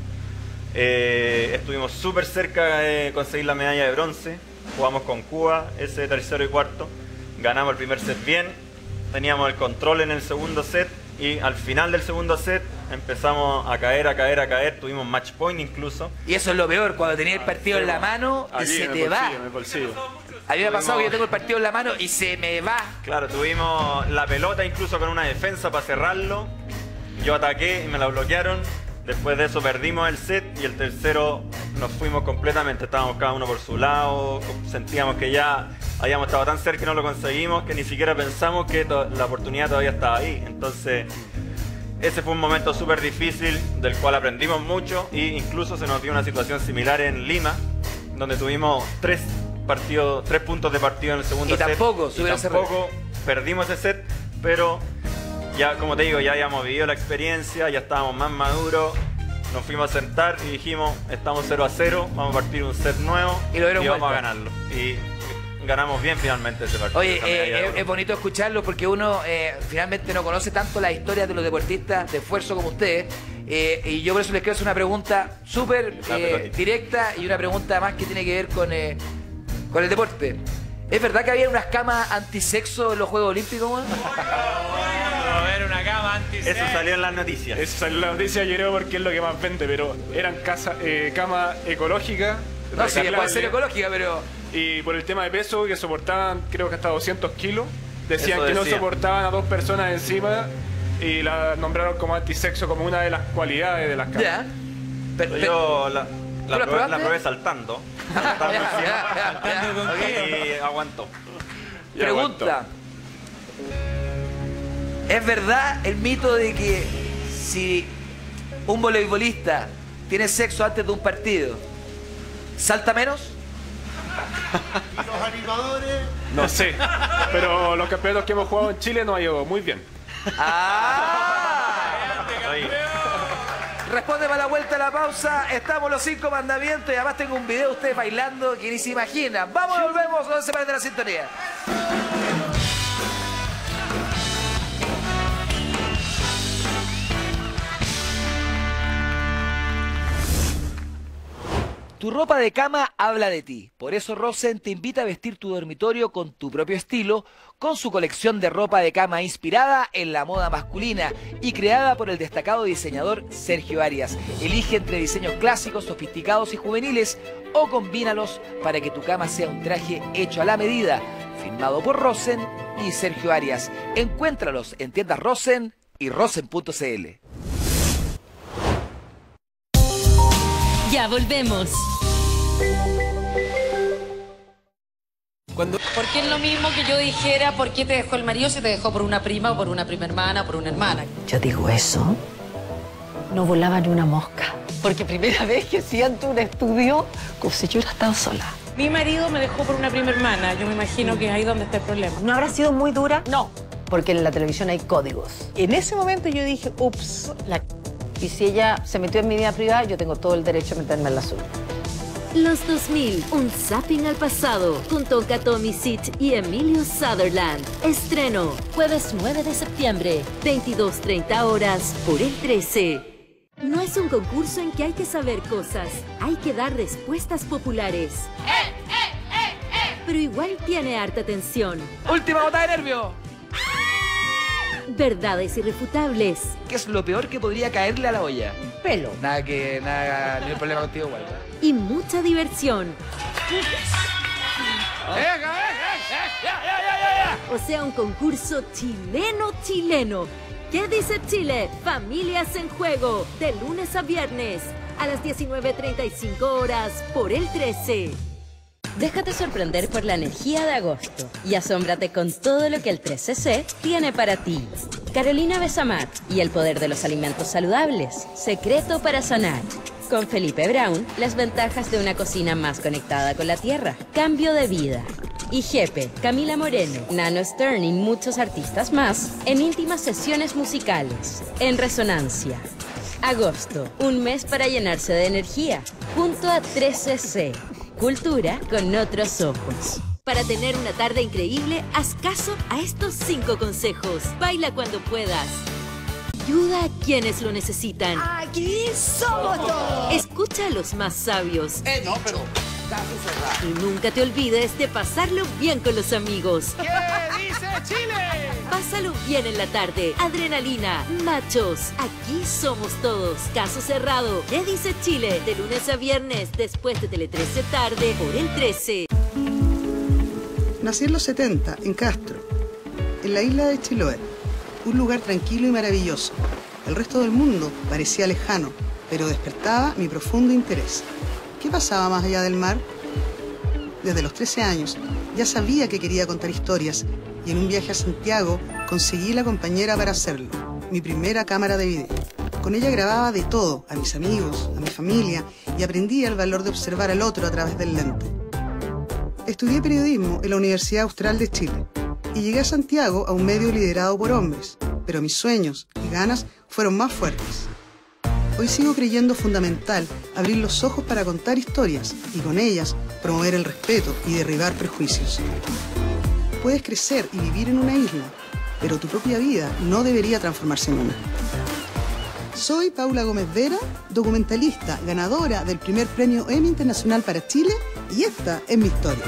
eh, estuvimos súper cerca de conseguir la medalla de bronce. Jugamos con Cuba, ese tercero y cuarto. Ganamos el primer set bien, teníamos el control en el segundo set y al final del segundo set empezamos a caer, a caer, a caer. Tuvimos match point incluso. Y eso es lo peor, cuando tenías el partido en la mano y Aquí, se en el te va. bolsillo, en el bolsillo. A mí me ha pasado que yo Tuvimos- tengo el partido en la mano y se me va. Claro, tuvimos la pelota incluso con una defensa para cerrarlo. Yo ataqué y me la bloquearon. Después de eso perdimos el set y el tercero nos fuimos completamente. Estábamos cada uno por su lado. Sentíamos que ya habíamos estado tan cerca y no lo conseguimos que ni siquiera pensamos que to- la oportunidad todavía estaba ahí. Entonces, ese fue un momento súper difícil del cual aprendimos mucho e incluso se nos dio una situación similar en Lima, donde tuvimos tres partidos, tres puntos de partido en el segundo Y set. tampoco y subieron ese tampoco perdimos ese set, pero ya, como te digo, ya habíamos vivido la experiencia, ya estábamos más maduros, nos fuimos a sentar y dijimos, estamos cero a cero, vamos a partir un set nuevo Y lo dieron vamos a vuelta. ganarlo. Y ganamos bien finalmente ese partido. Oye, esa medalla eh, de es, oro. es bonito escucharlo porque uno eh, finalmente no conoce tanto las historias de los deportistas de esfuerzo como ustedes. Eh, y yo por eso les quiero hacer una pregunta súper La eh, pelotita. directa y una pregunta más que tiene que ver con, eh, con el deporte. ¿Es verdad que había unas camas antisexo en los Juegos Olímpicos, weón? A ver, una cama anti. Eso salió en las noticias. Eso salió en la noticia, yo creo, porque es lo que más vende, pero eran casa, eh, camas ecológicas. No, sí, puede ser reciclables. ecológica, pero... Y por el tema de peso, que soportaban creo que hasta doscientos kilos, decían Eso que no decía. soportaban a dos personas encima y la nombraron como antisexo, como una de las cualidades de las camas. Ya. Pero, Yo la, ¿Tú la, la probé, la probaste? probé saltando. Saltando Ya, encima. ya, ya, Saltando con ok. qué. Y aguantó. Y Pregunta. ¿Es verdad el mito de que si un voleibolista tiene sexo antes de un partido, salta menos? Los animadores. No sé, pero los campeonatos que hemos jugado en Chile nos ha ido muy bien. ¡Ah! Oye, Responde para la vuelta a la pausa. Estamos los cinco mandamientos y además tengo un video de ustedes bailando que ni se imaginan. Vamos, volvemos, no se separen de la sintonía. Tu ropa de cama habla de ti. Por eso Rosen te invita a vestir tu dormitorio con tu propio estilo, con su colección de ropa de cama inspirada en la moda masculina y creada por el destacado diseñador Sergio Arias. Elige entre diseños clásicos, sofisticados y juveniles o combínalos para que tu cama sea un traje hecho a la medida. Firmado por Rosen y Sergio Arias. Encuéntralos en tiendas Rosen y rosen punto c l. Ya volvemos. Cuando... Porque es lo mismo que yo dijera, ¿por qué te dejó el marido si te dejó por una prima o por una prima hermana o por una hermana? Yo digo eso, no volaba ni una mosca. Porque primera vez que siento un estudio como si yo hubiera estado sola. Mi marido me dejó por una prima hermana. Yo me imagino que es ahí donde está el problema. ¿No habrá sido muy dura? No. Porque en la televisión hay códigos. En ese momento yo dije, ups, la... Y si ella se metió en mi vida privada, yo tengo todo el derecho a meterme en la suya. Los dos mil, un zapping al pasado, junto a Katomi Sit y Emilio Sutherland. Estreno, jueves nueve de septiembre, veintidós treinta horas, por el trece. No es un concurso en que hay que saber cosas, hay que dar respuestas populares. Pero igual tiene harta tensión. Última gota de nervio. Verdades irrefutables. ¿Qué es lo peor que podría caerle a la olla? Pelo. Nada que, nada, ni un problema contigo igual. Y mucha diversión. O sea, un concurso chileno-chileno. ¿Qué dice Chile? Familias en Juego. De lunes a viernes. A las diecinueve treinta y cinco horas. Por el trece. Déjate sorprender por la energía de agosto y asómbrate con todo lo que el trece ce tiene para ti. Carolina Besamat y el poder de los alimentos saludables. Secreto para sanar. Con Felipe Brown, las ventajas de una cocina más conectada con la tierra. Cambio de vida. Y Jepe, Camila Moreno, Nano Stern y muchos artistas más en íntimas sesiones musicales. En Resonancia. Agosto, un mes para llenarse de energía. Junto a trece ce. Cultura con otros ojos. Para tener una tarde increíble, haz caso a estos cinco consejos. Baila cuando puedas. Ayuda a quienes lo necesitan. Aquí somos todos. Escucha a los más sabios. Eh, no, pero... Y nunca te olvides de pasarlo bien con los amigos. ¿Qué dice Chile? Pásalo bien en la tarde. Adrenalina, machos. Aquí somos todos. Caso cerrado. ¿Qué dice Chile? De lunes a viernes, después de Tele trece tarde, por el trece. Nací en los setenta, en Castro, en la isla de Chiloé, un lugar tranquilo y maravilloso. El resto del mundo parecía lejano, pero despertaba mi profundo interés. ¿Qué pasaba más allá del mar? Desde los trece años ya sabía que quería contar historias y en un viaje a Santiago conseguí la compañera para hacerlo, mi primera cámara de video. Con ella grababa de todo, a mis amigos, a mi familia, y aprendí el valor de observar al otro a través del lente. Estudié periodismo en la Universidad Austral de Chile y llegué a Santiago a un medio liderado por hombres, pero mis sueños y ganas fueron más fuertes. Hoy sigo creyendo fundamental abrir los ojos para contar historias y con ellas promover el respeto y derribar prejuicios. Puedes crecer y vivir en una isla, pero tu propia vida no debería transformarse en una. Soy Paula Gómez Vera, documentalista, ganadora del primer premio Emmy Internacional para Chile, y esta es mi historia.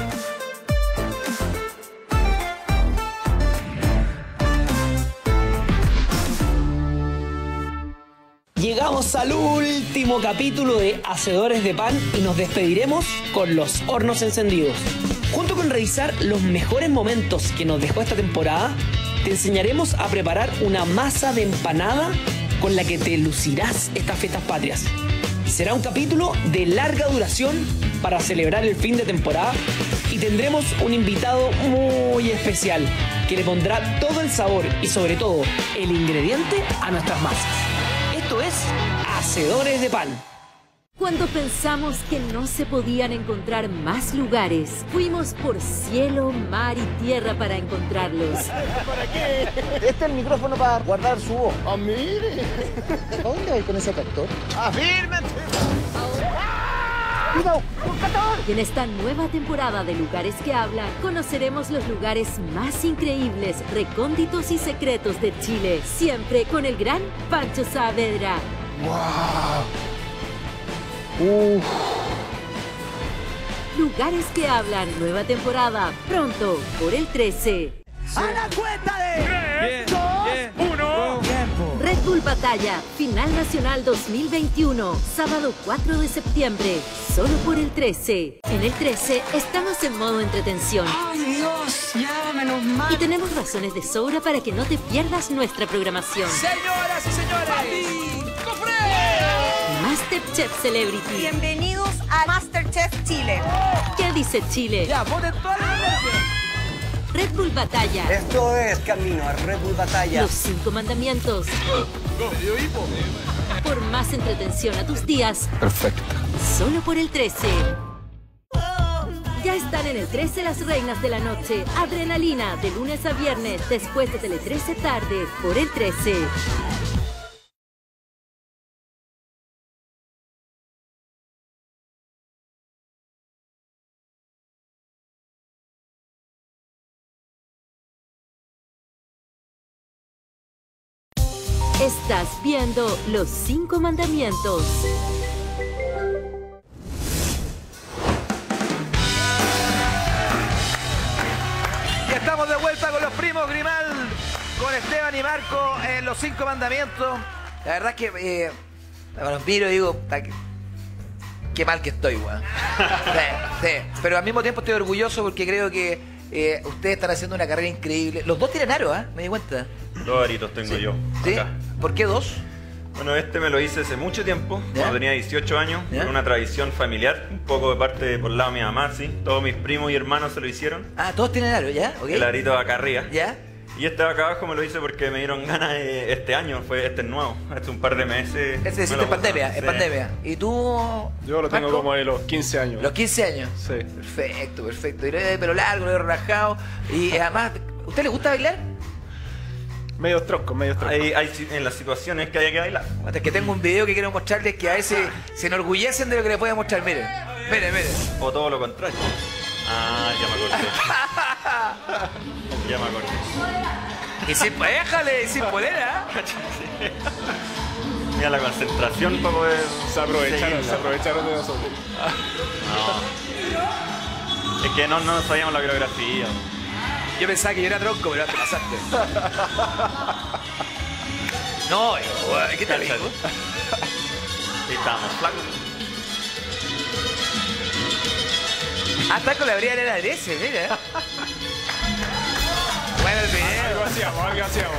Llegamos al último capítulo de Hacedores de Pan y nos despediremos con los hornos encendidos. Junto con revisar los mejores momentos que nos dejó esta temporada, te enseñaremos a preparar una masa de empanada con la que te lucirás estas fiestas patrias. Será un capítulo de larga duración para celebrar el fin de temporada y tendremos un invitado muy especial que le pondrá todo el sabor y sobre todo el ingrediente a nuestras masas. Esto es Hacedores de Pan. Cuando pensamos que no se podían encontrar más lugares, fuimos por cielo, mar y tierra para encontrarlos. ¿Para qué? Este es el micrófono para guardar su voz. ¡Ah, mire! ¿A dónde vais con ese tractor? ¡Afírmate! ¡Cuidado! Y en esta nueva temporada de Lugares que Hablan, conoceremos los lugares más increíbles, recónditos y secretos de Chile. Siempre con el gran Pancho Saavedra. ¡Wow! Uf. Lugares que Hablan, nueva temporada, pronto por el trece. ¡A la cuenta de tres, dos, uno! Red Bull Batalla, Final Nacional dos mil veintiuno, sábado cuatro de septiembre, solo por el trece. En el trece estamos en modo entretención. ¡Ay, Dios! Ya, menos mal. Y tenemos razones de sobra para que no te pierdas nuestra programación. Señoras y señores, ¡Cofre! MasterChef Celebrity. Bienvenidos a MasterChef Chile. ¿Qué dice Chile? Ya, ponen toda la noche. Red Bull Batalla. Esto es camino a Red Bull Batalla. Los cinco mandamientos. Medio hipo. Por más entretención a tus días. Perfecto. Solo por el trece. Ya están en el trece las reinas de la noche. Adrenalina, de lunes a viernes, después de Tele trece tarde, por el trece. Estás viendo Los Cinco Mandamientos. Ya estamos de vuelta con los primos Grimal, con Esteban y Marco en Los Cinco Mandamientos. La verdad es que eh, los miro y digo, qué, qué mal que estoy, weón. Sí, sí. Pero al mismo tiempo estoy orgulloso porque creo que eh, ustedes están haciendo una carrera increíble. Los dos tienen aro, ¿eh? Me di cuenta. Dos aritos tengo sí. yo. ¿Sí? Acá. ¿Por qué dos? Bueno, este me lo hice hace mucho tiempo, ¿Ya? cuando tenía dieciocho años, ¿Ya? por una tradición familiar, un poco de parte de por el lado de mi mamá, sí. Todos mis primos y hermanos se lo hicieron. Ah, todos tienen aro, ¿ya? Okay. El arito de acá arriba. ¿Ya? Y este de acá abajo me lo hice porque me dieron ganas de este año, fue este es nuevo, hace un par de meses. Este es en pandemia, en pandemia. ¿Y tú? Yo lo tengo Marco? como de los quince años. ¿Los quince años? Sí. Perfecto, perfecto. Y lo de pelo largo, lo de relajado. Y además, ¿usted le gusta bailar? Medio tronco, medio tronco. Hay, hay en las situaciones que hay que bailar. Hasta que tengo un video que quiero mostrarles que a veces se enorgullecen de lo que les voy a mostrar. Miren, miren, miren. O todo lo contrario. Ah, ya me acordé. Ya me acordé. Y sin, déjale, y sin polera. Mira la concentración para poder. Se aprovecharon, seguirla. se aprovecharon de nosotros. No. Es que no, no sabíamos la coreografía. Yo pensaba que yo era tronco, pero te pasaste. No, hijo, ¿qué tal, hijo? Sí, estábamos flacos. Ah, está con la brida de la D S, mira. ver el video. Algo hacíamos, algo hacíamos.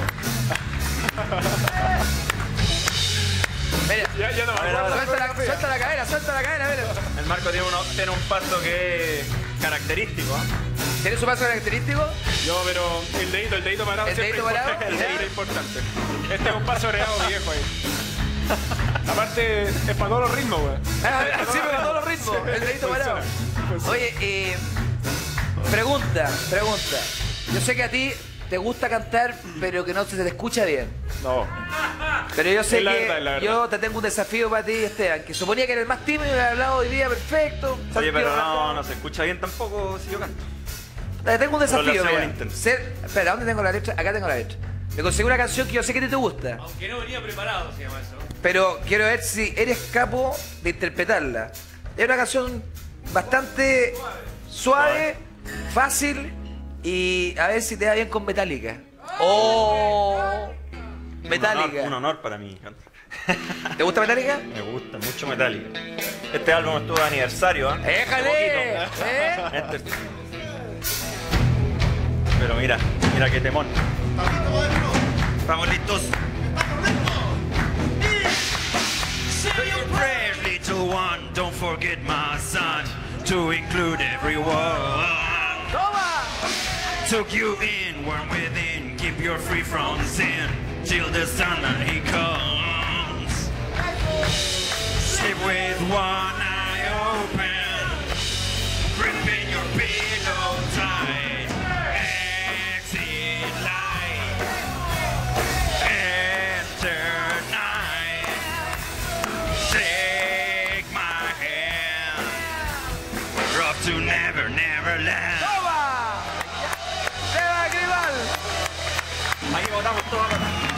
Mira, ya, ya no, a ver, ahora, suelta, la, suelta la cadera, suelta la cadera, mira. El Marco tiene, uno, tiene un paso que es característico, ¿eh? ¿Tiene su paso característico? Yo, pero el dedito, el dedito parado ¿El siempre dedito parado? importante. El dedito es importante. Este es un paso agregado viejo ahí. Aparte, es para todos los ritmos, güey. Ah, sí, para todos los ritmos. El dedito parado. Oye, eh, pregunta, pregunta. Yo sé que a ti te gusta cantar, pero que no se te escucha bien. No. Pero yo sé Es la que verdad, es la verdad. yo te tengo un desafío para ti, Esteban, que suponía que eres el más tímido y me has hablado hoy día perfecto. Oye, pero no, no se escucha bien tampoco si yo canto. Te tengo un Pero le desafío, hacemos mira. el intento. Ser, espera, ¿dónde tengo la letra? Acá tengo la letra. Me conseguí una canción que yo sé que a ti te gusta, Aunque no venía preparado, se llama eso. pero quiero ver si eres capo de interpretarla. Es una canción bastante suave, fácil y a ver si te da bien con Metallica. ¡Oh! Metallica. Un honor, un honor para mí. ¿Te gusta Metallica? Me gusta mucho Metallica. Este álbum estuvo de aniversario, ¿eh? ¡Déjale! Hace poquito. ¿Eh? Este- Pero mira, mira qué temón. Estamos listos. Say your prayers, little one. Don't forget my son. To include everyone. Toma! Took you in, warm within. Keep you free from sin. Till the sun and he comes. Sleep with one eye open. Gripping your pillow tight. Exit light. Enter night. Take my hand. We're off to never, never land. ¡Toma! ¡Esteban Grimal! Ahí votamos todos.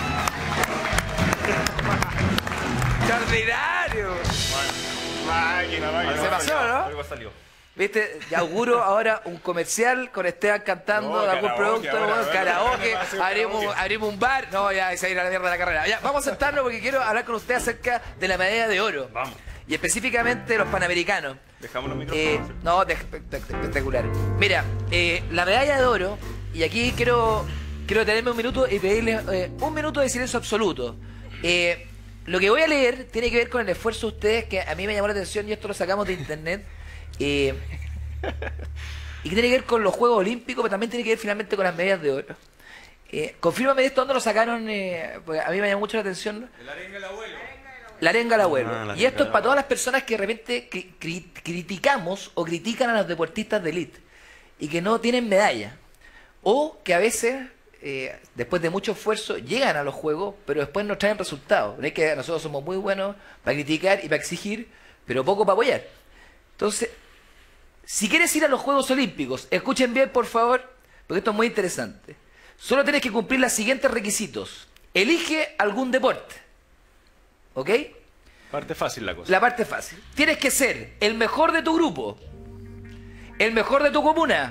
¡Extraordinario! Máquina, máquina. Se pasó, ¿no? Algo salió. ¿Viste? Ya auguro ahora un comercial con Esteban cantando No, de algún karaoke, producto, ahora, bueno, ahora, karaoke, ahora, ahora, abrimos, karaoke. abrimos un bar. No, ya se irá a la mierda de la carrera. Ya, vamos a sentarnos porque quiero hablar con usted acerca de la medalla de oro. Vamos. Y específicamente de los panamericanos. Dejamos los Eh, micrófonos. no, de- de- de- espectacular. Mira, eh, la medalla de oro, y aquí quiero, quiero detenerme un minuto y pedirle eh, un minuto de silencio absoluto. Eh, lo que voy a leer tiene que ver con el esfuerzo de ustedes, que a mí me llamó la atención y esto lo sacamos de internet. Eh, y que tiene que ver con los Juegos Olímpicos, pero también tiene que ver finalmente con las medallas de oro. Eh, confírmame esto, ¿dónde lo sacaron? Eh, porque a mí me llamó mucho la atención. El arenga del abuelo. La arenga al abuelo. Ah, la y esto arenga es para todas las personas que de repente cri- cri- criticamos o critican a los deportistas de élite y que no tienen medalla. O que a veces, eh, después de mucho esfuerzo, llegan a los juegos, pero después no traen resultados. Es que nosotros somos muy buenos para criticar y para exigir, pero poco para apoyar. Entonces, si quieres ir a los Juegos Olímpicos, escuchen bien por favor, porque esto es muy interesante. Solo tienes que cumplir los siguientes requisitos. Elige algún deporte. ¿Ok? Parte fácil la cosa. La parte fácil. Tienes que ser el mejor de tu grupo, el mejor de tu comuna,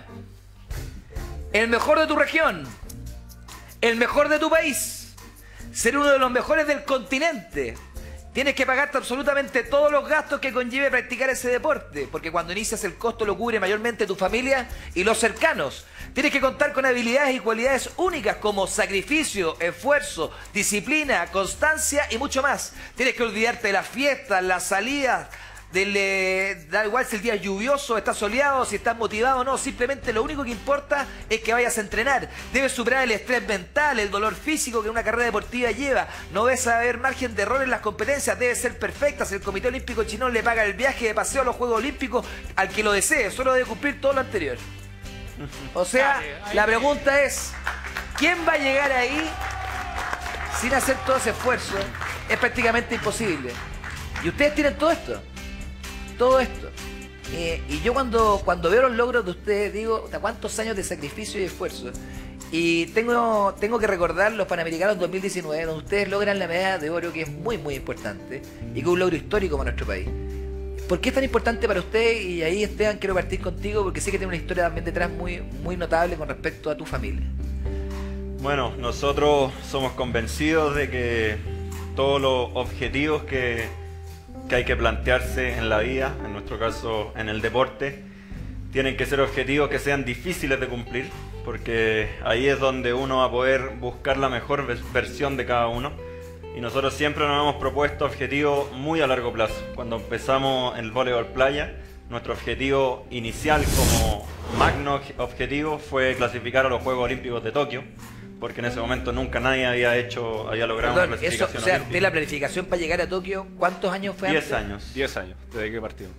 el mejor de tu región, el mejor de tu país, ser uno de los mejores del continente. Tienes que pagarte absolutamente todos los gastos que conlleve practicar ese deporte, porque cuando inicias el costo lo cubre mayormente tu familia y los cercanos. Tienes que contar con habilidades y cualidades únicas como sacrificio, esfuerzo, disciplina, constancia y mucho más. Tienes que olvidarte de las fiestas, las salidas, del, eh, da igual si el día es lluvioso, está soleado, si estás motivado o no. Simplemente lo único que importa es que vayas a entrenar. Debes superar el estrés mental, el dolor físico que una carrera deportiva lleva. No debes haber margen de error en las competencias. Debes ser perfectas. El Comité Olímpico Chino le paga el viaje de paseo a los Juegos Olímpicos al que lo desee. Solo debe cumplir todo lo anterior. O sea, la pregunta es, ¿quién va a llegar ahí sin hacer todo ese esfuerzo? Es prácticamente imposible. Y ustedes tienen todo esto. Todo esto. Eh, y yo cuando, cuando veo los logros de ustedes digo, ¿cuántos años de sacrificio y esfuerzo? Y tengo, tengo que recordar los Panamericanos dos mil diecinueve, donde ustedes logran la medalla de oro, que es muy, muy importante, y que es un logro histórico para nuestro país. ¿Por qué es tan importante para usted? Y ahí, Esteban, quiero partir contigo, porque sé que tiene una historia también detrás muy, muy notable con respecto a tu familia. Bueno, nosotros somos convencidos de que todos los objetivos que, que hay que plantearse en la vida, en nuestro caso en el deporte, tienen que ser objetivos que sean difíciles de cumplir, porque ahí es donde uno va a poder buscar la mejor versión de cada uno. Y nosotros siempre nos hemos propuesto objetivos muy a largo plazo. Cuando empezamos en el voleibol playa, nuestro objetivo inicial como magno objetivo fue clasificar a los Juegos Olímpicos de Tokio, porque en ese momento nunca nadie había hecho, había logrado Perdón, una clasificación eso, o sea, olímpica. de la planificación para llegar a Tokio, ¿cuántos años fue Diez antes? años. Diez años, desde que partimos.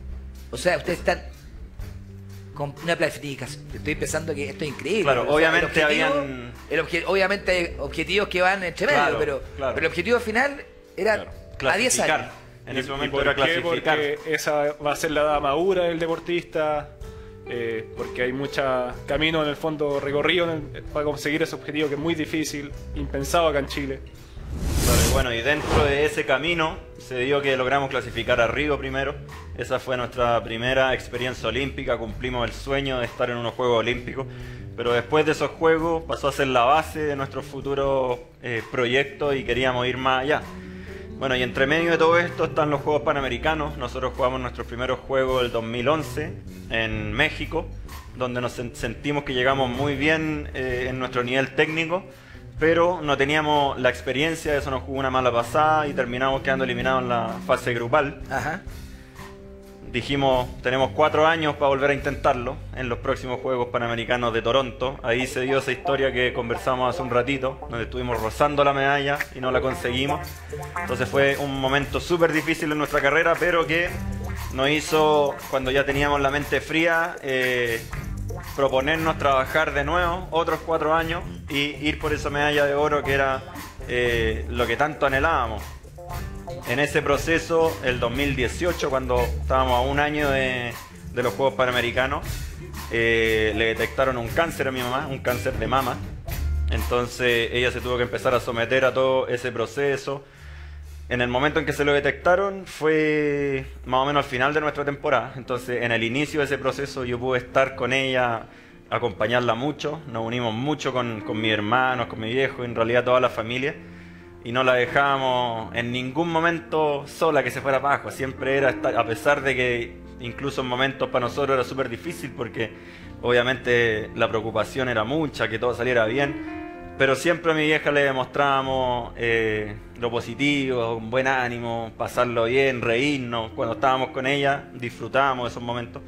O sea, ustedes están con una planificación. Estoy pensando que esto es increíble. Claro, pero, obviamente o sea, el objetivo- habían- el obje- obviamente hay objetivos que van entre medio, Claro, pero, claro. pero el objetivo final era a diez Clasificar. años. En ese ¿Y- momento y por era qué? clasificar. Porque esa va a ser la edad madura del deportista, eh, porque hay mucho camino en el fondo recorrido en el- para conseguir ese objetivo que es muy difícil, impensado acá en Chile. Claro, y bueno, y dentro de ese camino se dio que logramos clasificar a Río primero. Esa fue nuestra primera experiencia olímpica, cumplimos el sueño de estar en unos Juegos Olímpicos. Pero después de esos Juegos pasó a ser la base de nuestros futuros eh, proyectos y queríamos ir más allá. Bueno, y entre medio de todo esto están los Juegos Panamericanos. Nosotros jugamos nuestros primeros Juegos el dos mil once en México, donde nos sen- sentimos que llegamos muy bien eh, en nuestro nivel técnico, pero no teníamos la experiencia, eso nos jugó una mala pasada y terminamos quedando eliminados en la fase grupal. Ajá. Dijimos, tenemos cuatro años para volver a intentarlo en los próximos Juegos Panamericanos de Toronto. Ahí se dio esa historia que conversamos hace un ratito, donde estuvimos rozando la medalla y no la conseguimos. Entonces fue un momento súper difícil en nuestra carrera, pero que nos hizo, cuando ya teníamos la mente fría, eh, proponernos trabajar de nuevo otros cuatro años y ir por esa medalla de oro que era eh, lo que tanto anhelábamos. En ese proceso, el dos mil dieciocho, cuando estábamos a un año de, de los Juegos Panamericanos, eh, le detectaron un cáncer a mi mamá, un cáncer de mama. Entonces ella se tuvo que empezar a someter a todo ese proceso. En el momento en que se lo detectaron fue más o menos al final de nuestra temporada. Entonces en el inicio de ese proceso yo pude estar con ella, acompañarla mucho. Nos unimos mucho con, con mis hermanos, con mi viejo, en realidad toda la familia. Y no la dejábamos en ningún momento sola que se fuera para abajo. Siempre era estar, a pesar de que incluso en momentos para nosotros era súper difícil porque obviamente la preocupación era mucha, que todo saliera bien. Pero siempre a mi vieja le demostrábamos eh, lo positivo, un buen ánimo, pasarlo bien, reírnos. Cuando estábamos con ella disfrutábamos esos momentos.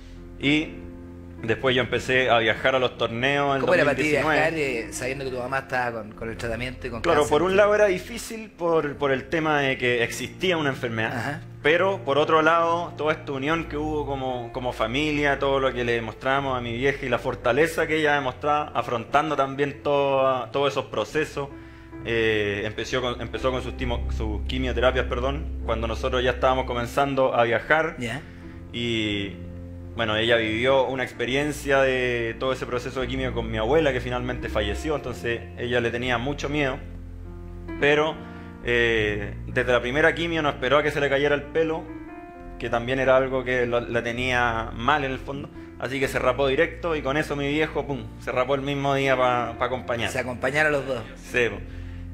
Y después yo empecé a viajar a los torneos en ¿Cómo era para ti dos mil diecinueve. viajar eh, sabiendo que tu mamá estaba con, con el tratamiento y con Claro, cáncer? por un lado era difícil por, por el tema de que existía una enfermedad, pero por otro lado, toda esta unión que hubo como, como familia, todo lo que le demostramos a mi vieja y la fortaleza que ella demostraba, afrontando también todo, todos esos procesos. Eh, empezó con, empezó con sus, timo- sus quimioterapias, perdón, cuando nosotros ya estábamos comenzando a viajar. Ya. Y bueno, ella vivió una experiencia de todo ese proceso de quimio con mi abuela, que finalmente falleció, entonces ella le tenía mucho miedo, pero eh, desde la primera quimio no esperó a que se le cayera el pelo, que también era algo que lo- la tenía mal en el fondo, así que se rapó directo y con eso mi viejo, pum, se rapó el mismo día para acompañar. Se acompañaron a los dos. Sí, po.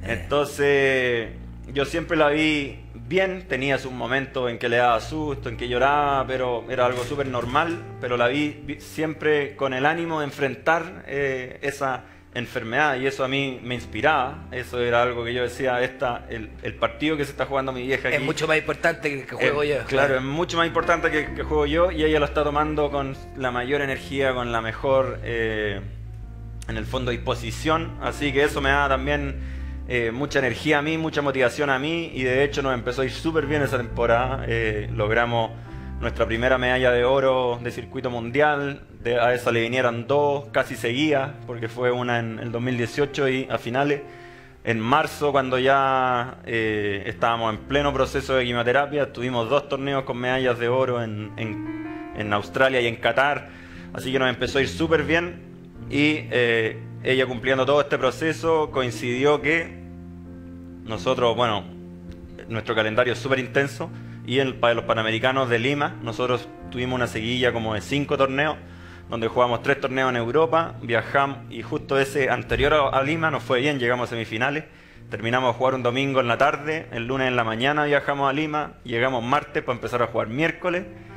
Entonces yo siempre la vi bien, tenía sus momentos en que le daba susto, en que lloraba, pero era algo súper normal, pero la vi, vi siempre con el ánimo de enfrentar eh, esa enfermedad y eso a mí me inspiraba, eso era algo que yo decía, esta, el, el partido que se está jugando mi vieja aquí Es mucho más importante que el que juego eh, yo. Claro, es mucho más importante que, que juego yo y ella lo está tomando con la mayor energía, con la mejor, eh, en el fondo, disposición. Así que eso me da también eh, mucha energía a mí, mucha motivación a mí y de hecho nos empezó a ir súper bien esa temporada. Eh, logramos nuestra primera medalla de oro de circuito mundial, de, a esa le vinieron dos casi seguidas porque fue una en el dos mil dieciocho y a finales. En marzo, cuando ya eh, estábamos en pleno proceso de quimioterapia, tuvimos dos torneos con medallas de oro en, en, en Australia y en Qatar, así que nos empezó a ir súper bien y eh, ella cumpliendo todo este proceso coincidió que nosotros, bueno, nuestro calendario es súper intenso y en, para los Panamericanos de Lima nosotros tuvimos una seguilla como de cinco torneos donde jugamos tres torneos en Europa, viajamos y justo ese anterior a, a Lima nos fue bien, llegamos a semifinales, terminamos a jugar un domingo en la tarde, el lunes en la mañana viajamos a Lima, llegamos martes para empezar a jugar miércoles,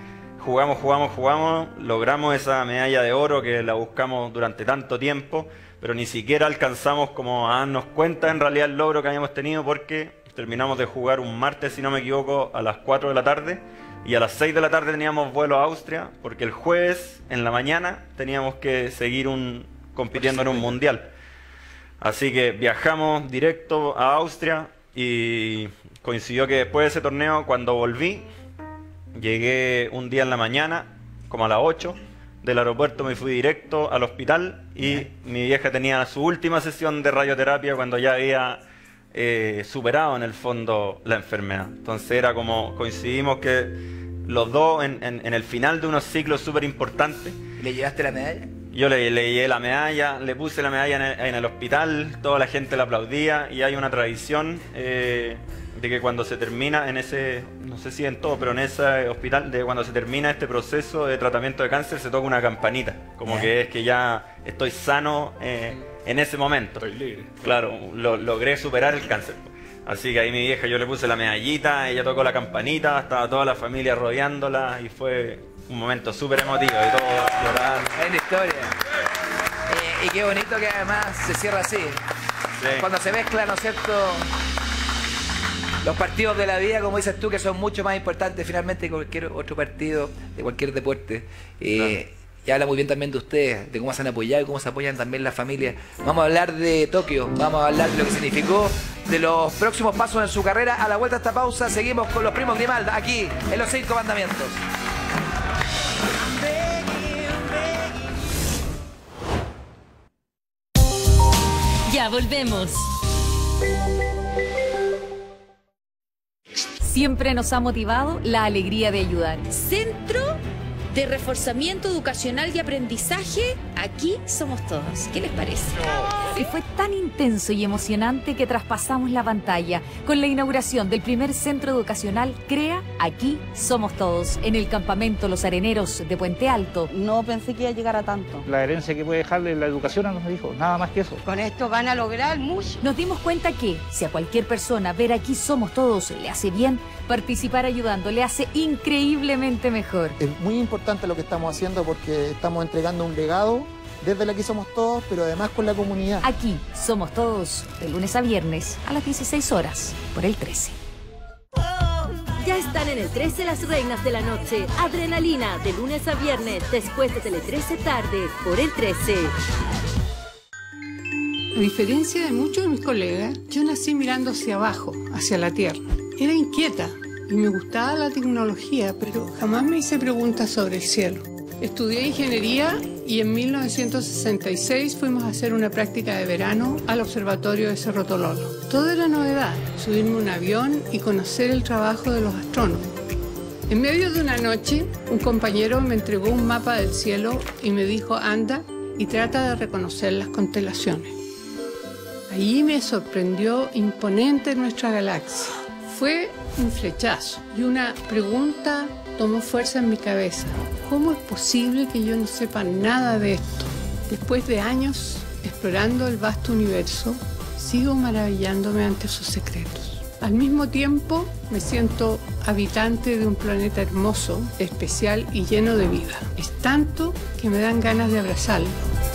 jugamos, jugamos, jugamos, logramos esa medalla de oro que la buscamos durante tanto tiempo, pero ni siquiera alcanzamos como a darnos cuenta en realidad el logro que habíamos tenido, porque terminamos de jugar un martes, si no me equivoco, a las cuatro de la tarde, y a las seis de la tarde teníamos vuelo a Austria, porque el jueves en la mañana teníamos que seguir un, compitiendo en un mundial. Así que viajamos directo a Austria y coincidió que después de ese torneo, cuando volví, llegué un día en la mañana, como a las ocho, del aeropuerto me fui directo al hospital y mi vieja tenía su última sesión de radioterapia cuando ya había eh, superado en el fondo la enfermedad. Entonces era como, coincidimos que los dos en, en, en el final de unos ciclos súper importantes. ¿Le llevaste la medalla? Yo le, le llevé la medalla, le puse la medalla en el, en el hospital, toda la gente la aplaudía y hay una tradición eh, de que cuando se termina en ese, no sé si en todo, pero en ese hospital, de cuando se termina este proceso de tratamiento de cáncer se toca una campanita, como que es que ya estoy sano eh, en ese momento. Estoy libre. Claro, lo, logré superar el cáncer. Así que ahí mi vieja, yo le puse la medallita, ella tocó la campanita, estaba toda la familia rodeándola y fue un momento súper emotivo y todo llorando. Es la historia. Eh, y qué bonito que además se cierra así. Sí. Cuando se mezclan, ¿no es cierto?, los partidos de la vida, como dices tú, que son mucho más importantes finalmente que cualquier otro partido de cualquier deporte. Eh, claro. Y habla muy bien también de ustedes, de cómo se han apoyado y cómo se apoyan también las familias. Vamos a hablar de Tokio, vamos a hablar de lo que significó, de los próximos pasos en su carrera. A la vuelta a esta pausa seguimos con los primos Grimalda, aquí en Los Cinco Mandamientos. Ya volvemos. Siempre nos ha motivado la alegría de ayudar. Centro de Reforzamiento Educacional y Aprendizaje, aquí somos todos. ¿Qué les parece? Y fue tan intenso y emocionante que traspasamos la pantalla con la inauguración del primer centro educacional CREA, aquí somos todos, en el campamento Los Areneros de Puente Alto. No pensé que iba a llegar a tanto. La herencia que puede dejarle la educación a los hijos, nada más que eso. Con esto van a lograr mucho. Nos dimos cuenta que, si a cualquier persona ver aquí somos todos le hace bien, participar ayudando le hace increíblemente mejor. Es muy importante lo que estamos haciendo porque estamos entregando un legado desde la Aquí Somos Todos, pero además con la comunidad. Aquí somos todos, de lunes a viernes a las dieciséis horas, por el trece. Ya están en el trece las reinas de la noche. Adrenalina, de lunes a viernes, después de Tele trece tarde, por el trece. A diferencia de muchos de mis colegas, yo nací mirando hacia abajo, hacia la tierra. Era inquieta y me gustaba la tecnología, pero jamás me hice preguntas sobre el cielo. Estudié ingeniería y en mil novecientos sesenta y seis fuimos a hacer una práctica de verano al observatorio de Cerro Tololo. Todo era novedad, subirme a un avión y conocer el trabajo de los astrónomos. En medio de una noche, un compañero me entregó un mapa del cielo y me dijo, anda y trata de reconocer las constelaciones. Allí me sorprendió imponente nuestra galaxia. Fue un flechazo y una pregunta tomó fuerza en mi cabeza. ¿Cómo es posible que yo no sepa nada de esto? Después de años explorando el vasto universo, sigo maravillándome ante sus secretos. Al mismo tiempo, me siento habitante de un planeta hermoso, especial y lleno de vida. Es tanto que me dan ganas de abrazarlo.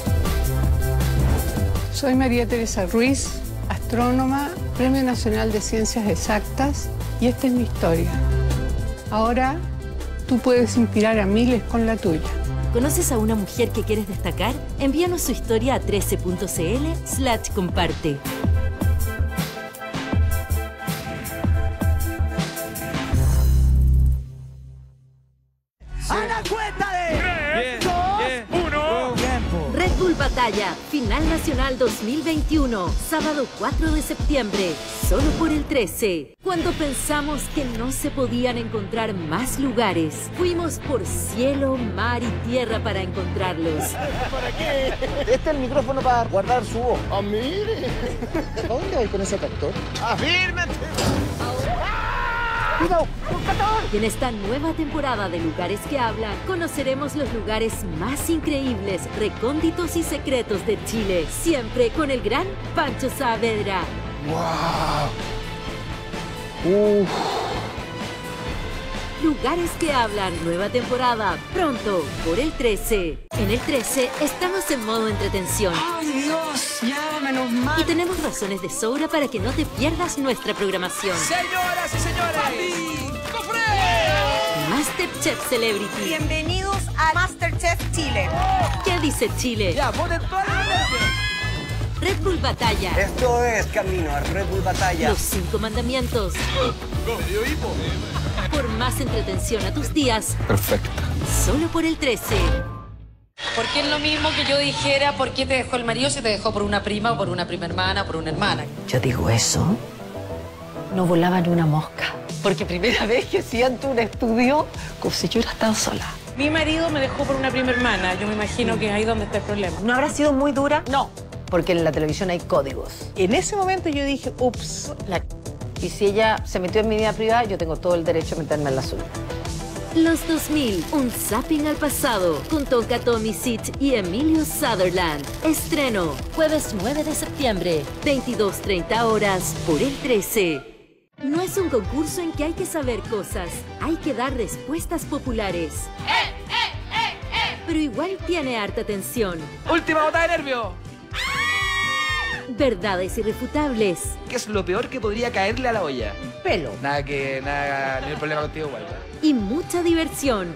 Soy María Teresa Ruiz, astrónoma, Premio Nacional de Ciencias Exactas, y esta es mi historia. Ahora, tú puedes inspirar a miles con la tuya. ¿Conoces a una mujer que quieres destacar? Envíanos su historia a trece punto cl slash comparte. A la cuenta de tres, dos, uno. Red Bull Batalla, Final Nacional dos mil veintiuno, sábado cuatro de septiembre, solo por el trece. Cuando pensamos que no se podían encontrar más lugares, fuimos por cielo, mar y tierra para encontrarlos. ¿Para qué? Este es el micrófono para guardar su voz. ¡Ah, mire! ¿A dónde vais con ese tractor? ¡Afírmate! ¡Cuidado! Y en esta nueva temporada de Lugares que Hablan, conoceremos los lugares más increíbles, recónditos y secretos de Chile. Siempre con el gran Pancho Saavedra. ¡Wow! ¡Uf! Lugares que hablan, nueva temporada, pronto, por el trece. En el trece estamos en modo entretención. ¡Ay, Dios! Ya, menos mal. Y tenemos razones de sobra para que no te pierdas nuestra programación. Señoras y señores, ¡Cofre! MasterChef Celebrity. Bienvenidos a MasterChef Chile. ¿Qué dice Chile? Ya, ponen todas las nervios. Red Bull Batalla. Esto es camino a Red Bull Batalla. Los cinco mandamientos. Por más entretención a tus días. Perfecto. Solo por el trece. Porque es lo mismo que yo dijera por qué te dejó el marido si te dejó por una prima o por una prima hermana o por una hermana. Yo digo eso, no volaba ni una mosca. Porque primera vez que siento un estudio como si yo hubiera estado sola. Mi marido me dejó por una prima hermana. Yo me imagino que es ahí donde está el problema. ¿No habrá sido muy dura? No. Porque en la televisión hay códigos. En ese momento yo dije, ups, la... Y si ella se metió en mi vida privada, yo tengo todo el derecho a meterme en la suya. Los dos mil, un zapping al pasado, con Tonka Tomicic y Emilio Sutherland. Estreno, jueves nueve de septiembre, veintidós treinta horas, por el trece. No es un concurso en que hay que saber cosas, hay que dar respuestas populares. ¡Eh, eh, eh, eh! Pero igual tiene harta tensión. Última botada de nervio. Verdades irrefutables. ¿Qué es lo peor que podría caerle a la olla? Pelo. Nada que, nada, ni el problema contigo igual, ¿verdad? Y mucha diversión.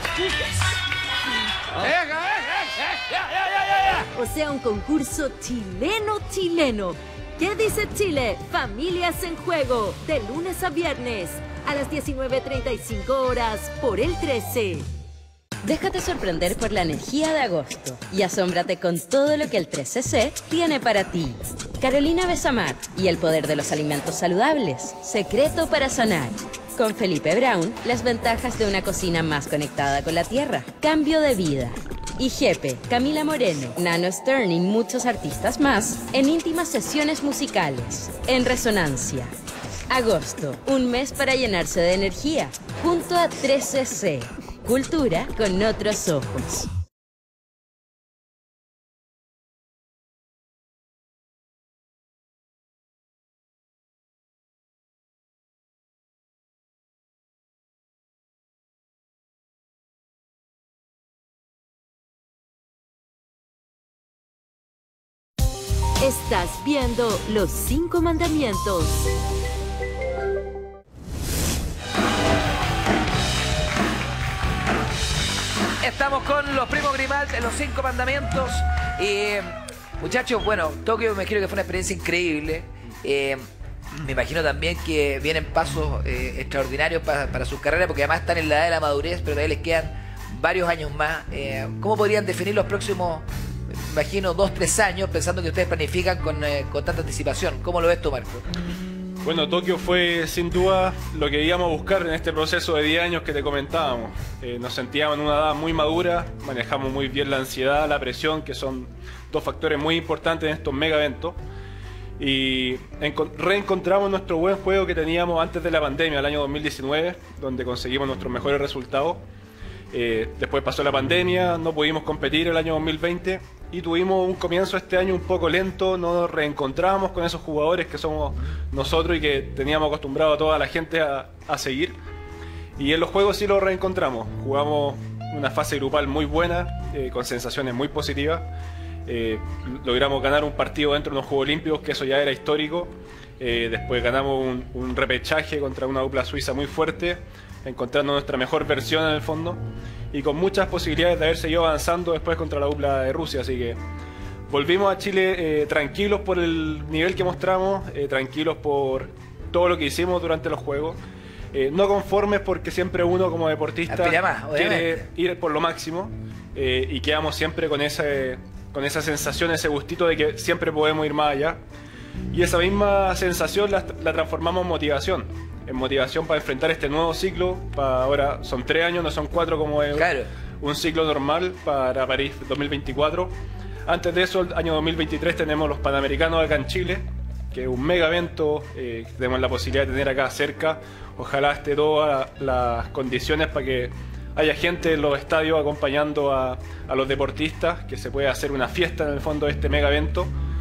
O sea, un concurso chileno-chileno. ¿Qué dice Chile? Familias en Juego. De lunes a viernes, a las diecinueve treinta y cinco horas, por el trece. Déjate sorprender por la energía de agosto y asómbrate con todo lo que el trece ce tiene para ti. Carolina Besamar y el poder de los alimentos saludables. Secreto para sanar. Con Felipe Brown, las ventajas de una cocina más conectada con la tierra. Cambio de vida. Y Jepe, Camila Moreno, Nano Stern y muchos artistas más en íntimas sesiones musicales. En Resonancia. Agosto, un mes para llenarse de energía. Junto a trece ce. Cultura con otros ojos. Estás viendo Los Cinco Mandamientos. Estamos con los primos Grimald en Los Cinco Mandamientos. Eh, muchachos, bueno, Tokio me imagino que fue una experiencia increíble. Eh, me imagino también que vienen pasos eh, extraordinarios para, para sus carreras, porque además están en la edad de la madurez, pero todavía les quedan varios años más. Eh, ¿Cómo podrían definir los próximos, me imagino, dos, tres años, pensando que ustedes planifican con, eh, con tanta anticipación? ¿Cómo lo ves tú, Marco? Bueno, Tokio fue sin duda lo que íbamos a buscar en este proceso de diez años que te comentábamos. Eh, nos sentíamos en una edad muy madura, manejamos muy bien la ansiedad, la presión, que son dos factores muy importantes en estos mega eventos. Y reencontramos nuestro buen juego que teníamos antes de la pandemia, el año dos mil diecinueve, donde conseguimos nuestros mejores resultados. Eh, después pasó la pandemia, no pudimos competir el año dos mil veinte y tuvimos un comienzo este año un poco lento. Nos reencontramos con esos jugadores que somos nosotros y que teníamos acostumbrado a toda la gente a, a seguir. Y en los juegos sí los reencontramos. Jugamos una fase grupal muy buena, eh, con sensaciones muy positivas. Eh, logramos ganar un partido dentro de unos Juegos Olímpicos, que eso ya era histórico. Eh, después ganamos un, un repechaje contra una dupla suiza muy fuerte, encontrando nuestra mejor versión en el fondo y con muchas posibilidades de haber seguido avanzando después contra la dupla de Rusia. Así que volvimos a Chile eh, tranquilos por el nivel que mostramos, eh, tranquilos por todo lo que hicimos durante los Juegos, eh, no conformes porque siempre uno como deportista más, quiere ir por lo máximo, eh, y quedamos siempre con, ese, con esa sensación, ese gustito de que siempre podemos ir más allá. Y esa misma sensación la, la transformamos en motivación. En motivación para enfrentar este nuevo ciclo. Para ahora son tres años, no son cuatro como es claro. Un ciclo normal para París dos mil veinticuatro. Antes de eso, el año dos mil veintitrés tenemos los Panamericanos acá en Chile, que es un mega evento, eh, tenemos la posibilidad de tener acá cerca. Ojalá esté todas las condiciones para que haya gente en los estadios acompañando a, a los deportistas, que se pueda hacer una fiesta en el fondo de este mega evento.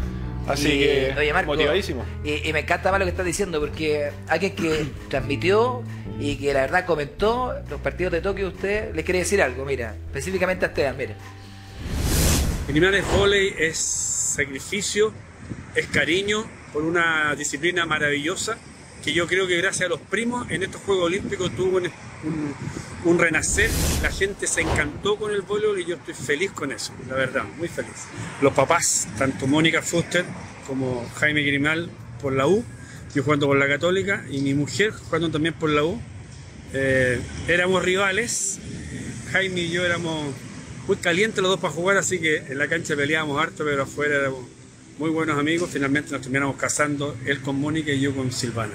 Así Y, que oye, Marco, motivadísimo. Y, y me encanta más lo que estás diciendo, porque alguien que transmitió y que la verdad comentó los partidos de Tokio, usted le quiere decir algo, mira, específicamente a Esteban, mira. Grimal es vóley, es sacrificio, es cariño por una disciplina maravillosa que yo creo que gracias a los primos en estos Juegos Olímpicos tuvo un, un, un renacer. La gente se encantó con el voleibol y yo estoy feliz con eso, la verdad, muy feliz. Los papás, tanto Mónica Fuster como Jaime Grimal por la U, yo jugando por la Católica y mi mujer jugando también por la U, eh, éramos rivales. Jaime y yo éramos muy calientes los dos para jugar, así que en la cancha peleábamos harto, pero afuera éramos muy buenos amigos. Finalmente nos terminamos casando, él con Mónica y yo con Silvana.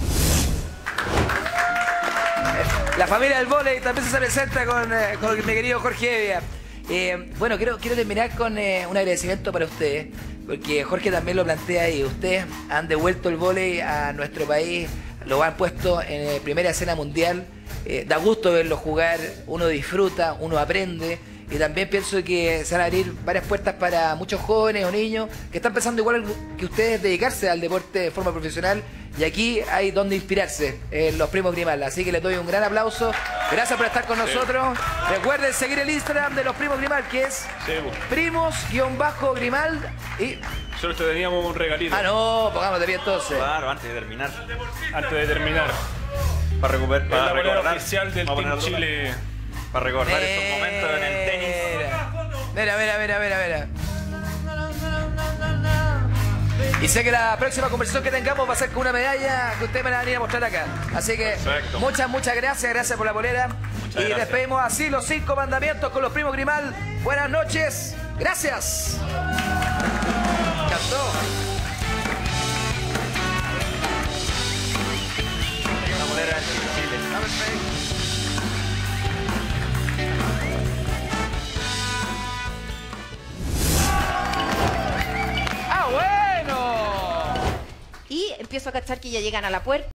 La familia del vóley también se presenta con, eh, con mi querido Jorge Evia. Eh, bueno, quiero, quiero terminar con eh, un agradecimiento para ustedes, porque Jorge también lo plantea ahí. Ustedes han devuelto el vóley a nuestro país, lo han puesto en eh, primera escena mundial. Eh, da gusto verlo jugar, uno disfruta, uno aprende. Y también pienso que se van a abrir varias puertas para muchos jóvenes o niños que están pensando igual que ustedes dedicarse al deporte de forma profesional. Y aquí hay donde inspirarse, en los primos Grimal. Así que les doy un gran aplauso. Gracias por estar con nosotros. Sí. Recuerden seguir el Instagram de los primos Grimal, que es sí, primos-grimal. Y solo te teníamos un regalito. Ah, no, pongamos de pie entonces. Claro, antes de terminar. Antes de terminar. Para, recuperar, para recordar. Oficial del Team Chile. Para recordar esos momentos en el tenis. Mira, mira, mira, mira, mira. Y sé que la próxima conversación que tengamos va a ser con una medalla que ustedes me la van a ir a mostrar acá. Así que perfecto. muchas, muchas gracias. Gracias por la polera. Muchas y gracias. Despedimos así los cinco mandamientos con los primos Grimal. Buenas noches. Gracias. Encantó. La polera del Chile. ¡Ah, bueno! Y empiezo a cachar que ya llegan a la puerta.